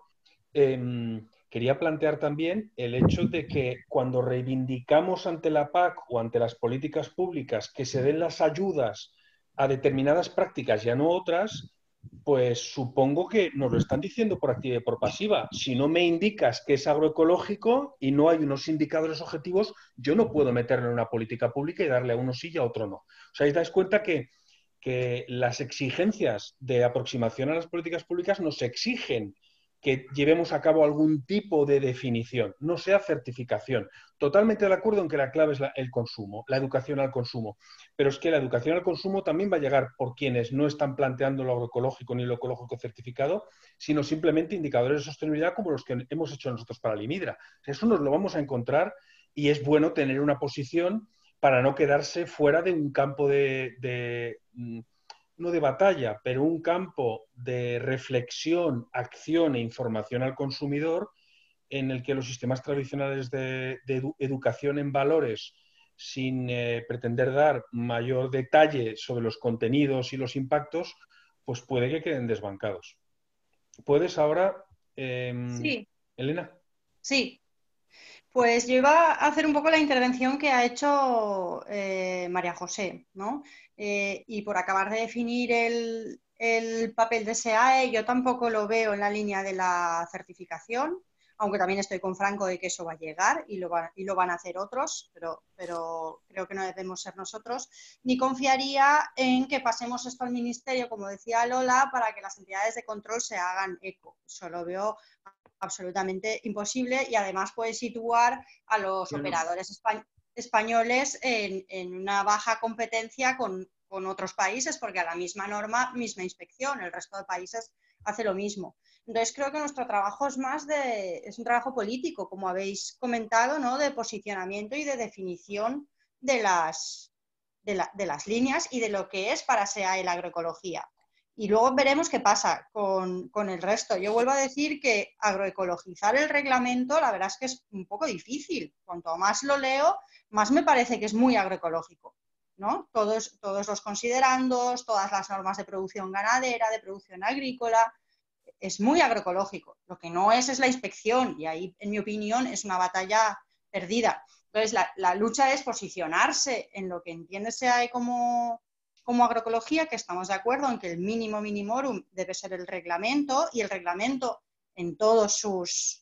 quería plantear también el hecho de que cuando reivindicamos ante la PAC o ante las políticas públicas que se den las ayudas a determinadas prácticas y a no otras, pues supongo que nos lo están diciendo por activa y por pasiva. Si no me indicas que es agroecológico y no hay unos indicadores objetivos, yo no puedo meterlo en una política pública y darle a uno sí y a otro no. O sea, os dais cuenta que las exigencias de aproximación a las políticas públicas nos exigen que llevemos a cabo algún tipo de definición, no sea certificación. Totalmente de acuerdo en que la clave es el consumo, la educación al consumo, pero es que la educación al consumo también va a llegar por quienes no están planteando lo agroecológico ni lo ecológico certificado, sino simplemente indicadores de sostenibilidad como los que hemos hecho nosotros para Limidra. Eso nos lo vamos a encontrar y es bueno tener una posición para no quedarse fuera de un campo no de batalla, pero un campo de reflexión, acción e información al consumidor en el que los sistemas tradicionales de educación en valores, sin pretender dar mayor detalle sobre los contenidos y los impactos, pues puede que queden desbancados. ¿Puedes ahora, Sí. Elena? Sí. Pues yo iba a hacer un poco la intervención que ha hecho María José, ¿no? Y por acabar de definir el papel de SEAE, yo tampoco lo veo en la línea de la certificación, aunque también estoy con Franco de que eso va a llegar y lo van a hacer otros, pero creo que no debemos ser nosotros, ni confiaría en que pasemos esto al Ministerio, como decía Lola, para que las entidades de control se hagan eco. Eso lo veo absolutamente imposible y además puede situar a los operadores españoles en una baja competencia con otros países, porque a la misma norma, misma inspección, el resto de países hace lo mismo. Entonces creo que nuestro trabajo es un trabajo político, como habéis comentado, ¿no? De posicionamiento y de definición de las líneas y de lo que es para SEAE la agroecología. Y luego veremos qué pasa con el resto. Yo vuelvo a decir que agroecologizar el reglamento, la verdad es que es un poco difícil. Cuanto más lo leo, más me parece que es muy agroecológico, ¿no? Todos los considerandos, todas las normas de producción ganadera, de producción agrícola, es muy agroecológico. Lo que no es la inspección, y ahí, en mi opinión, es una batalla perdida. Entonces, la lucha es posicionarse en lo que entiende SEAE como agroecología, que estamos de acuerdo en que el mínimo minimorum debe ser el reglamento, y el reglamento en todas sus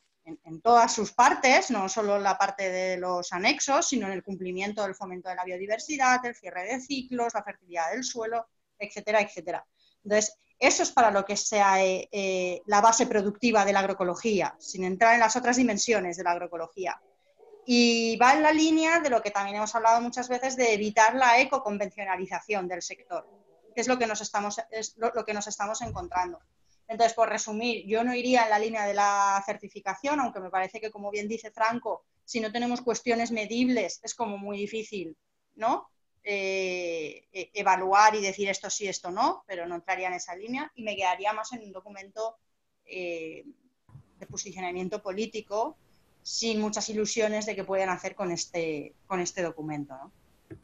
partes, no solo la parte de los anexos, sino en el cumplimiento del fomento de la biodiversidad, el cierre de ciclos, la fertilidad del suelo, etcétera, etcétera. Entonces, eso es para lo que sea la base productiva de la agroecología, sin entrar en las otras dimensiones de la agroecología. Y va en la línea de lo que también hemos hablado muchas veces, de evitar la ecoconvencionalización del sector, que es lo que nos estamos encontrando. Entonces, por resumir, yo no iría en la línea de la certificación, aunque me parece que, como bien dice Franco, si no tenemos cuestiones medibles es como muy difícil, ¿no? Evaluar y decir esto sí, esto no, pero no entraría en esa línea y me quedaría más en un documento de posicionamiento político sin muchas ilusiones de qué pueden hacer con este documento, ¿no?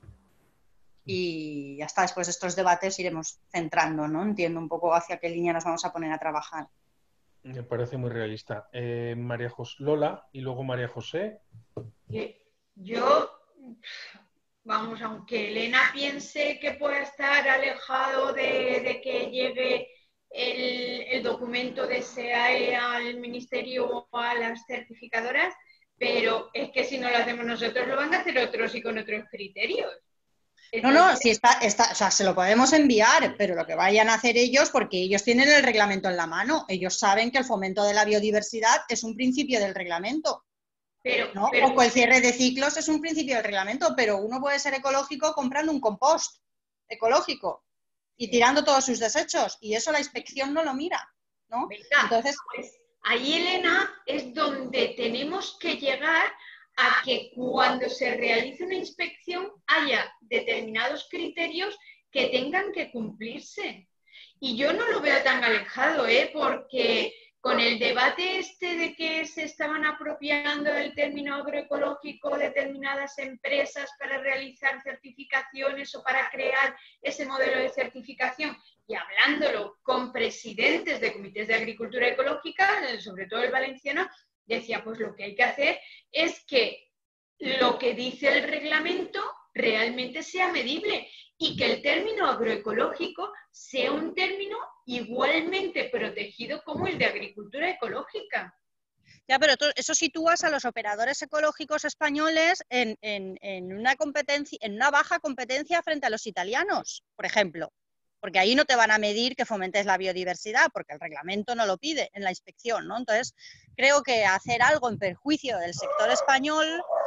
Y ya está, después de estos debates iremos centrando, ¿no? Entiendo un poco hacia qué línea nos vamos a poner a trabajar. Me parece muy realista. Lola y luego María José. Yo, vamos, aunque Elena piense que pueda estar alejado de que llegue el documento de SEAE al Ministerio o a las certificadoras, pero es que si no lo hacemos nosotros lo van a hacer otros y con otros criterios. No, si o sea, se lo podemos enviar, pero lo que vayan a hacer ellos, porque ellos tienen el reglamento en la mano, ellos saben que el fomento de la biodiversidad es un principio del reglamento. ¿no? O el cierre de ciclos es un principio del reglamento, pero uno puede ser ecológico comprando un compost ecológico y tirando todos sus desechos, y eso la inspección no lo mira, ¿no? Venga, entonces, pues ahí, Elena, es donde tenemos que llegar a que cuando se realice una inspección haya determinados criterios que tengan que cumplirse. Y yo no lo veo tan alejado, porque con el debate de que se estaban apropiando del término agroecológico determinadas empresas para realizar certificaciones o para crear ese modelo de certificación, y hablándolo con presidentes de comités de agricultura ecológica, sobre todo el valenciano, decía, pues lo que hay que hacer es que lo que dice el reglamento realmente sea medible y que el término agroecológico sea un término igualmente protegido como el de agricultura ecológica. Ya, pero eso sitúas a los operadores ecológicos españoles en una baja competencia frente a los italianos, por ejemplo. Porque ahí no te van a medir que fomentes la biodiversidad, porque el reglamento no lo pide en la inspección, ¿no? Entonces, creo que hacer algo en perjuicio del sector español,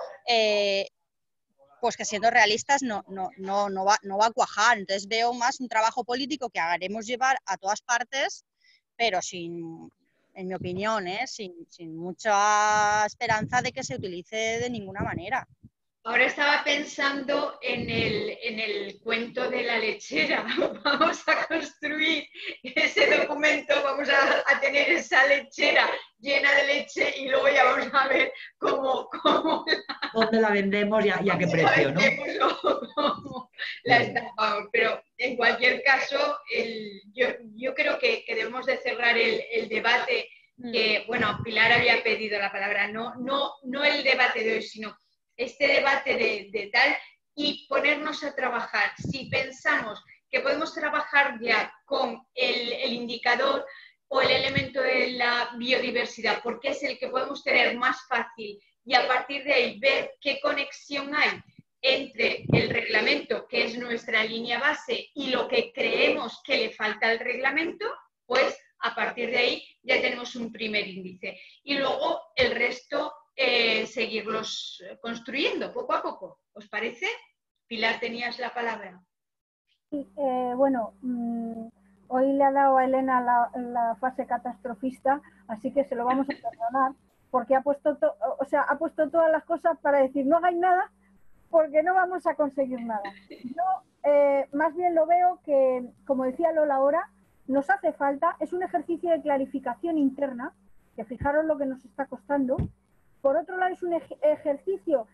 pues que siendo realistas no va a cuajar. Entonces veo más un trabajo político que haremos llevar a todas partes, pero en mi opinión, sin mucha esperanza de que se utilice de ninguna manera. Ahora estaba pensando en el cuento de la lechera. Vamos a construir ese documento, vamos a tener esa lechera llena de leche y luego ya vamos a ver cómo ¿dónde la vendemos y a qué precio, ¿no? La estampamos. Pero en cualquier caso, yo creo que debemos de cerrar el debate, que, bueno, Pilar había pedido la palabra, no el debate de hoy, sino este debate de tal, y ponernos a trabajar. Si pensamos que podemos trabajar ya con el indicador o el elemento de la biodiversidad, porque es el que podemos tener más fácil, y a partir de ahí ver qué conexión hay entre el reglamento, que es nuestra línea base, y lo que creemos que le falta al reglamento, pues a partir de ahí ya tenemos un primer índice. Y luego el resto seguirlos construyendo poco a poco. ¿Os parece? Pilar, tenías la palabra. Sí, bueno, hoy le ha dado a Elena la fase catastrofista, así que se lo vamos a perdonar, porque ha puesto todas las cosas para decir no hagáis nada, porque no vamos a conseguir nada. Yo más bien lo veo que, como decía Lola ahora, nos hace falta, es un ejercicio de clarificación interna, que fijaros lo que nos está costando. Por otro lado, es un ejercicio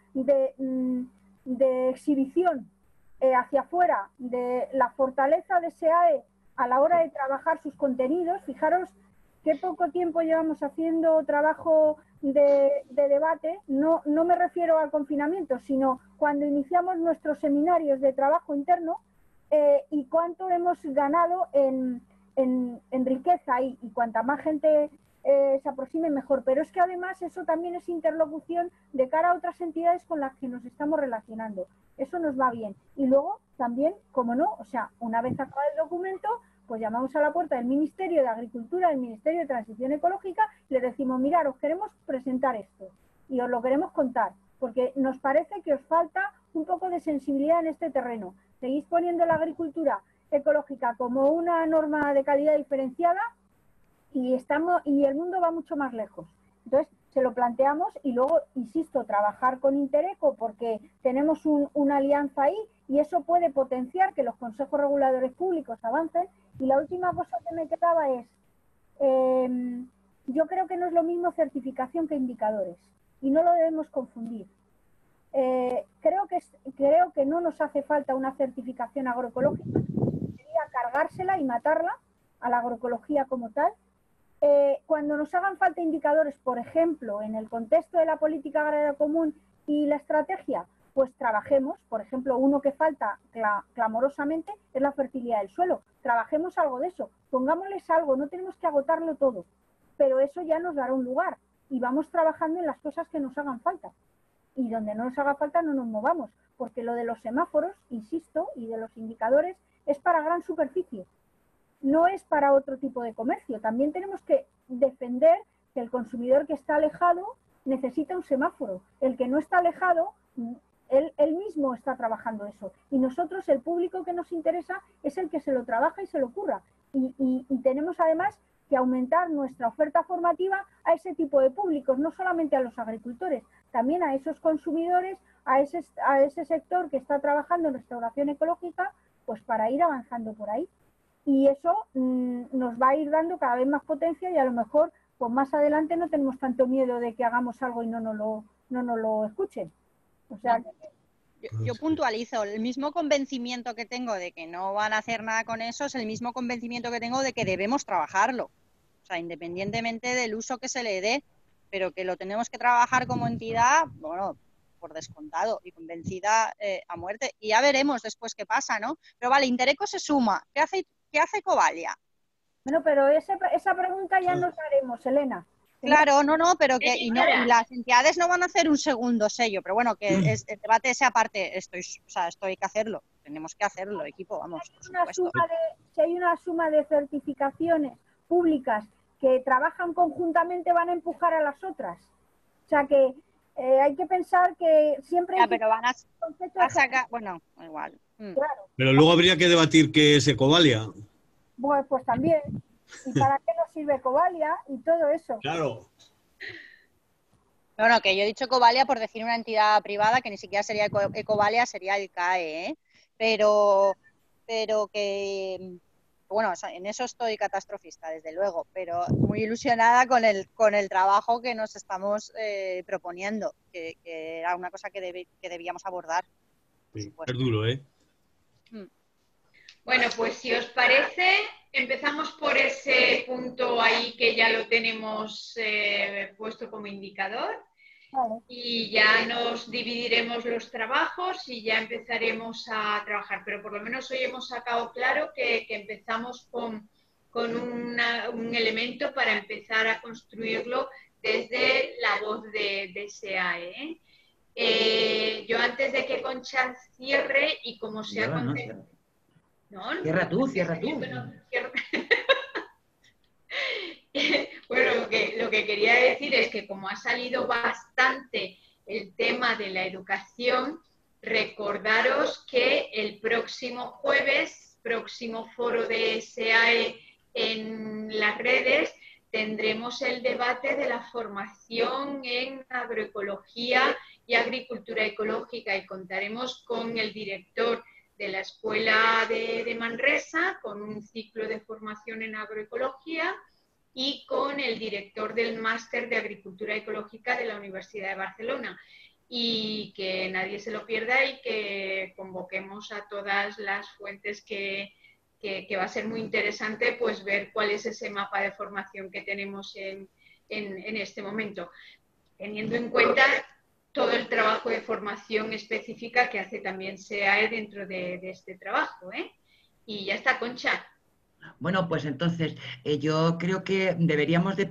de exhibición hacia afuera de la fortaleza de SEAE a la hora de trabajar sus contenidos. Fijaros qué poco tiempo llevamos haciendo trabajo de debate. No me refiero al confinamiento, sino cuando iniciamos nuestros seminarios de trabajo interno, y cuánto hemos ganado en riqueza, y cuanta más gente se aproxime mejor. Pero es que además eso también es interlocución de cara a otras entidades con las que nos estamos relacionando. Eso nos va bien. Y luego también, como no, o sea, una vez acabado el documento, pues llamamos a la puerta del Ministerio de Agricultura, del Ministerio de Transición Ecológica, y les decimos, mirad, os queremos presentar esto y os lo queremos contar, porque nos parece que os falta un poco de sensibilidad en este terreno. Seguís poniendo la agricultura ecológica como una norma de calidad diferenciada, y el mundo va mucho más lejos. Entonces, se lo planteamos, y luego, insisto, trabajar con Intereco, porque tenemos una alianza ahí, y eso puede potenciar que los consejos reguladores públicos avancen. Y la última cosa que me quedaba es, yo creo que no es lo mismo certificación que indicadores. y no lo debemos confundir. Creo que no nos hace falta una certificación agroecológica, sería cargársela y matarla a la agroecología como tal. Cuando nos hagan falta indicadores, por ejemplo, en el contexto de la política agraria común y la estrategia, pues trabajemos, por ejemplo, uno que falta clamorosamente es la fertilidad del suelo. Trabajemos algo de eso, pongámosles algo, no tenemos que agotarlo todo, pero eso ya nos dará un lugar y vamos trabajando en las cosas que nos hagan falta. Y donde no nos haga falta no nos movamos, porque lo de los semáforos, insisto, y de los indicadores es para gran superficie, no es para otro tipo de comercio. También tenemos que defender que el consumidor que está alejado necesita un semáforo. El que no está alejado, él mismo está trabajando eso. Y nosotros, el público que nos interesa, es el que se lo trabaja y se lo curra. Y tenemos además que aumentar nuestra oferta formativa a ese tipo de públicos, no solamente a los agricultores, también a esos consumidores, a ese sector que está trabajando en restauración ecológica, pues para ir avanzando por ahí. Y eso nos va a ir dando cada vez más potencia y a lo mejor pues más adelante no tenemos tanto miedo de que hagamos algo y no nos lo escuchen. O sea, yo puntualizo, el mismo convencimiento que tengo de que no van a hacer nada con eso es el mismo convencimiento que tengo de que debemos trabajarlo. O sea, independientemente del uso que se le dé, pero que lo tenemos que trabajar como entidad, bueno, por descontado y convencida a muerte. Y ya veremos después qué pasa, ¿no? Pero vale, Intereco se suma. ¿Qué hace Ecovalia? Bueno, pero esa pregunta ya nos la haremos, Elena. Claro, no, pero que y las entidades no van a hacer un segundo sello, pero bueno, que el debate ese aparte, esto hay que hacerlo, tenemos que hacerlo, equipo, vamos, por supuesto. Si hay una suma de certificaciones públicas que trabajan conjuntamente, van a empujar a las otras. O sea que hay que pensar que siempre... Ya, pero van a sacar, bueno, igual. Claro. Pero luego habría que debatir qué es Ecovalia. Pues también. ¿Y para qué nos sirve Ecovalia? Y todo eso. Claro. Bueno, que yo he dicho Ecovalia por decir una entidad privada que ni siquiera sería Ecovalia, sería el CAE, ¿eh? Pero que, bueno, en eso estoy catastrofista, desde luego, pero muy ilusionada con el trabajo que nos estamos proponiendo, que era una cosa que debíamos abordar. Sí, es duro, ¿eh? Bueno, pues si os parece, empezamos por ese punto ahí que ya lo tenemos puesto como indicador. Vale. Y ya nos dividiremos los trabajos y ya empezaremos a trabajar. Pero por lo menos hoy hemos sacado claro que empezamos con un elemento para empezar a construirlo desde la voz de SEAE. Yo antes de que Concha cierre y como se ha contestado... Cierra tú. Bueno, lo que quería decir es que como ha salido bastante el tema de la educación, recordaros que el próximo jueves, próximo foro de SEAE en las redes, tendremos el debate de la formación en agroecología y agricultura ecológica y contaremos con el director de la Escuela de Manresa, con un ciclo de formación en agroecología, y con el director del máster de agricultura ecológica de la Universidad de Barcelona. Y que nadie se lo pierda y que convoquemos a todas las fuentes que va a ser muy interesante pues ver cuál es ese mapa de formación que tenemos en este momento, teniendo en cuenta todo el trabajo de formación específica que hace también SEAE dentro de este trabajo, ¿eh? Y ya está, Concha. Bueno, pues entonces yo creo que deberíamos de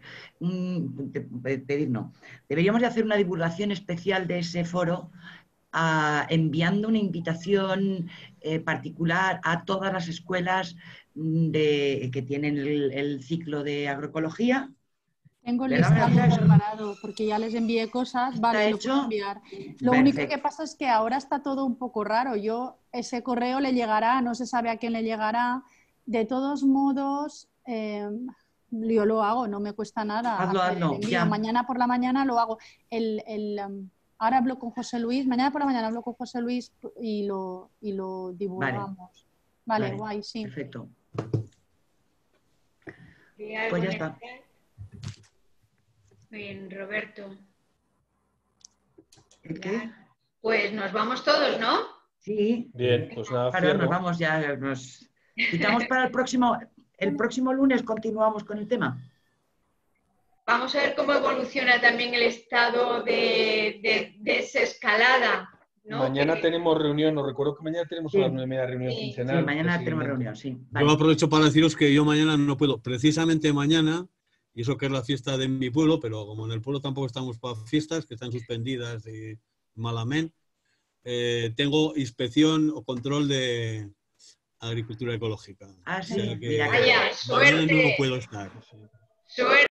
deberíamos de hacer una divulgación especial de ese foro enviando una invitación particular a todas las escuelas que tienen el ciclo de agroecología. Tengo el listado preparado porque ya les envié cosas, vale, lo puedo enviar. Lo único que pasa es que ahora está todo un poco raro. Ese correo le llegará, no se sabe a quién le llegará. De todos modos, yo lo hago, no me cuesta nada. Hazlo, ya. Mañana por la mañana lo hago. Ahora hablo con José Luis, mañana por la mañana hablo con José Luis y lo divulgamos. Vale, guay, sí. Perfecto. Pues ya está. Muy bien, Roberto. ¿Qué? Pues nos vamos todos, ¿no? Sí. Bien, pues nada, Claro, nos vamos ya, nos quitamos para el próximo lunes continuamos con el tema. Vamos a ver cómo evoluciona también el estado de desescalada, ¿no? Mañana tenemos reunión, os recuerdo que mañana tenemos a las 9:30 reunión quincenal. Sí, mañana tenemos reunión, sí. Vale. Yo aprovecho para deciros que yo mañana no puedo, precisamente mañana, y eso que es la fiesta de mi pueblo, pero como en el pueblo tampoco estamos para fiestas, que están suspendidas y malamente, tengo inspección o control de agricultura ecológica. Ah, sí, O sea que mira, Vaya, mañana no suerte. puedo estar. Suerte.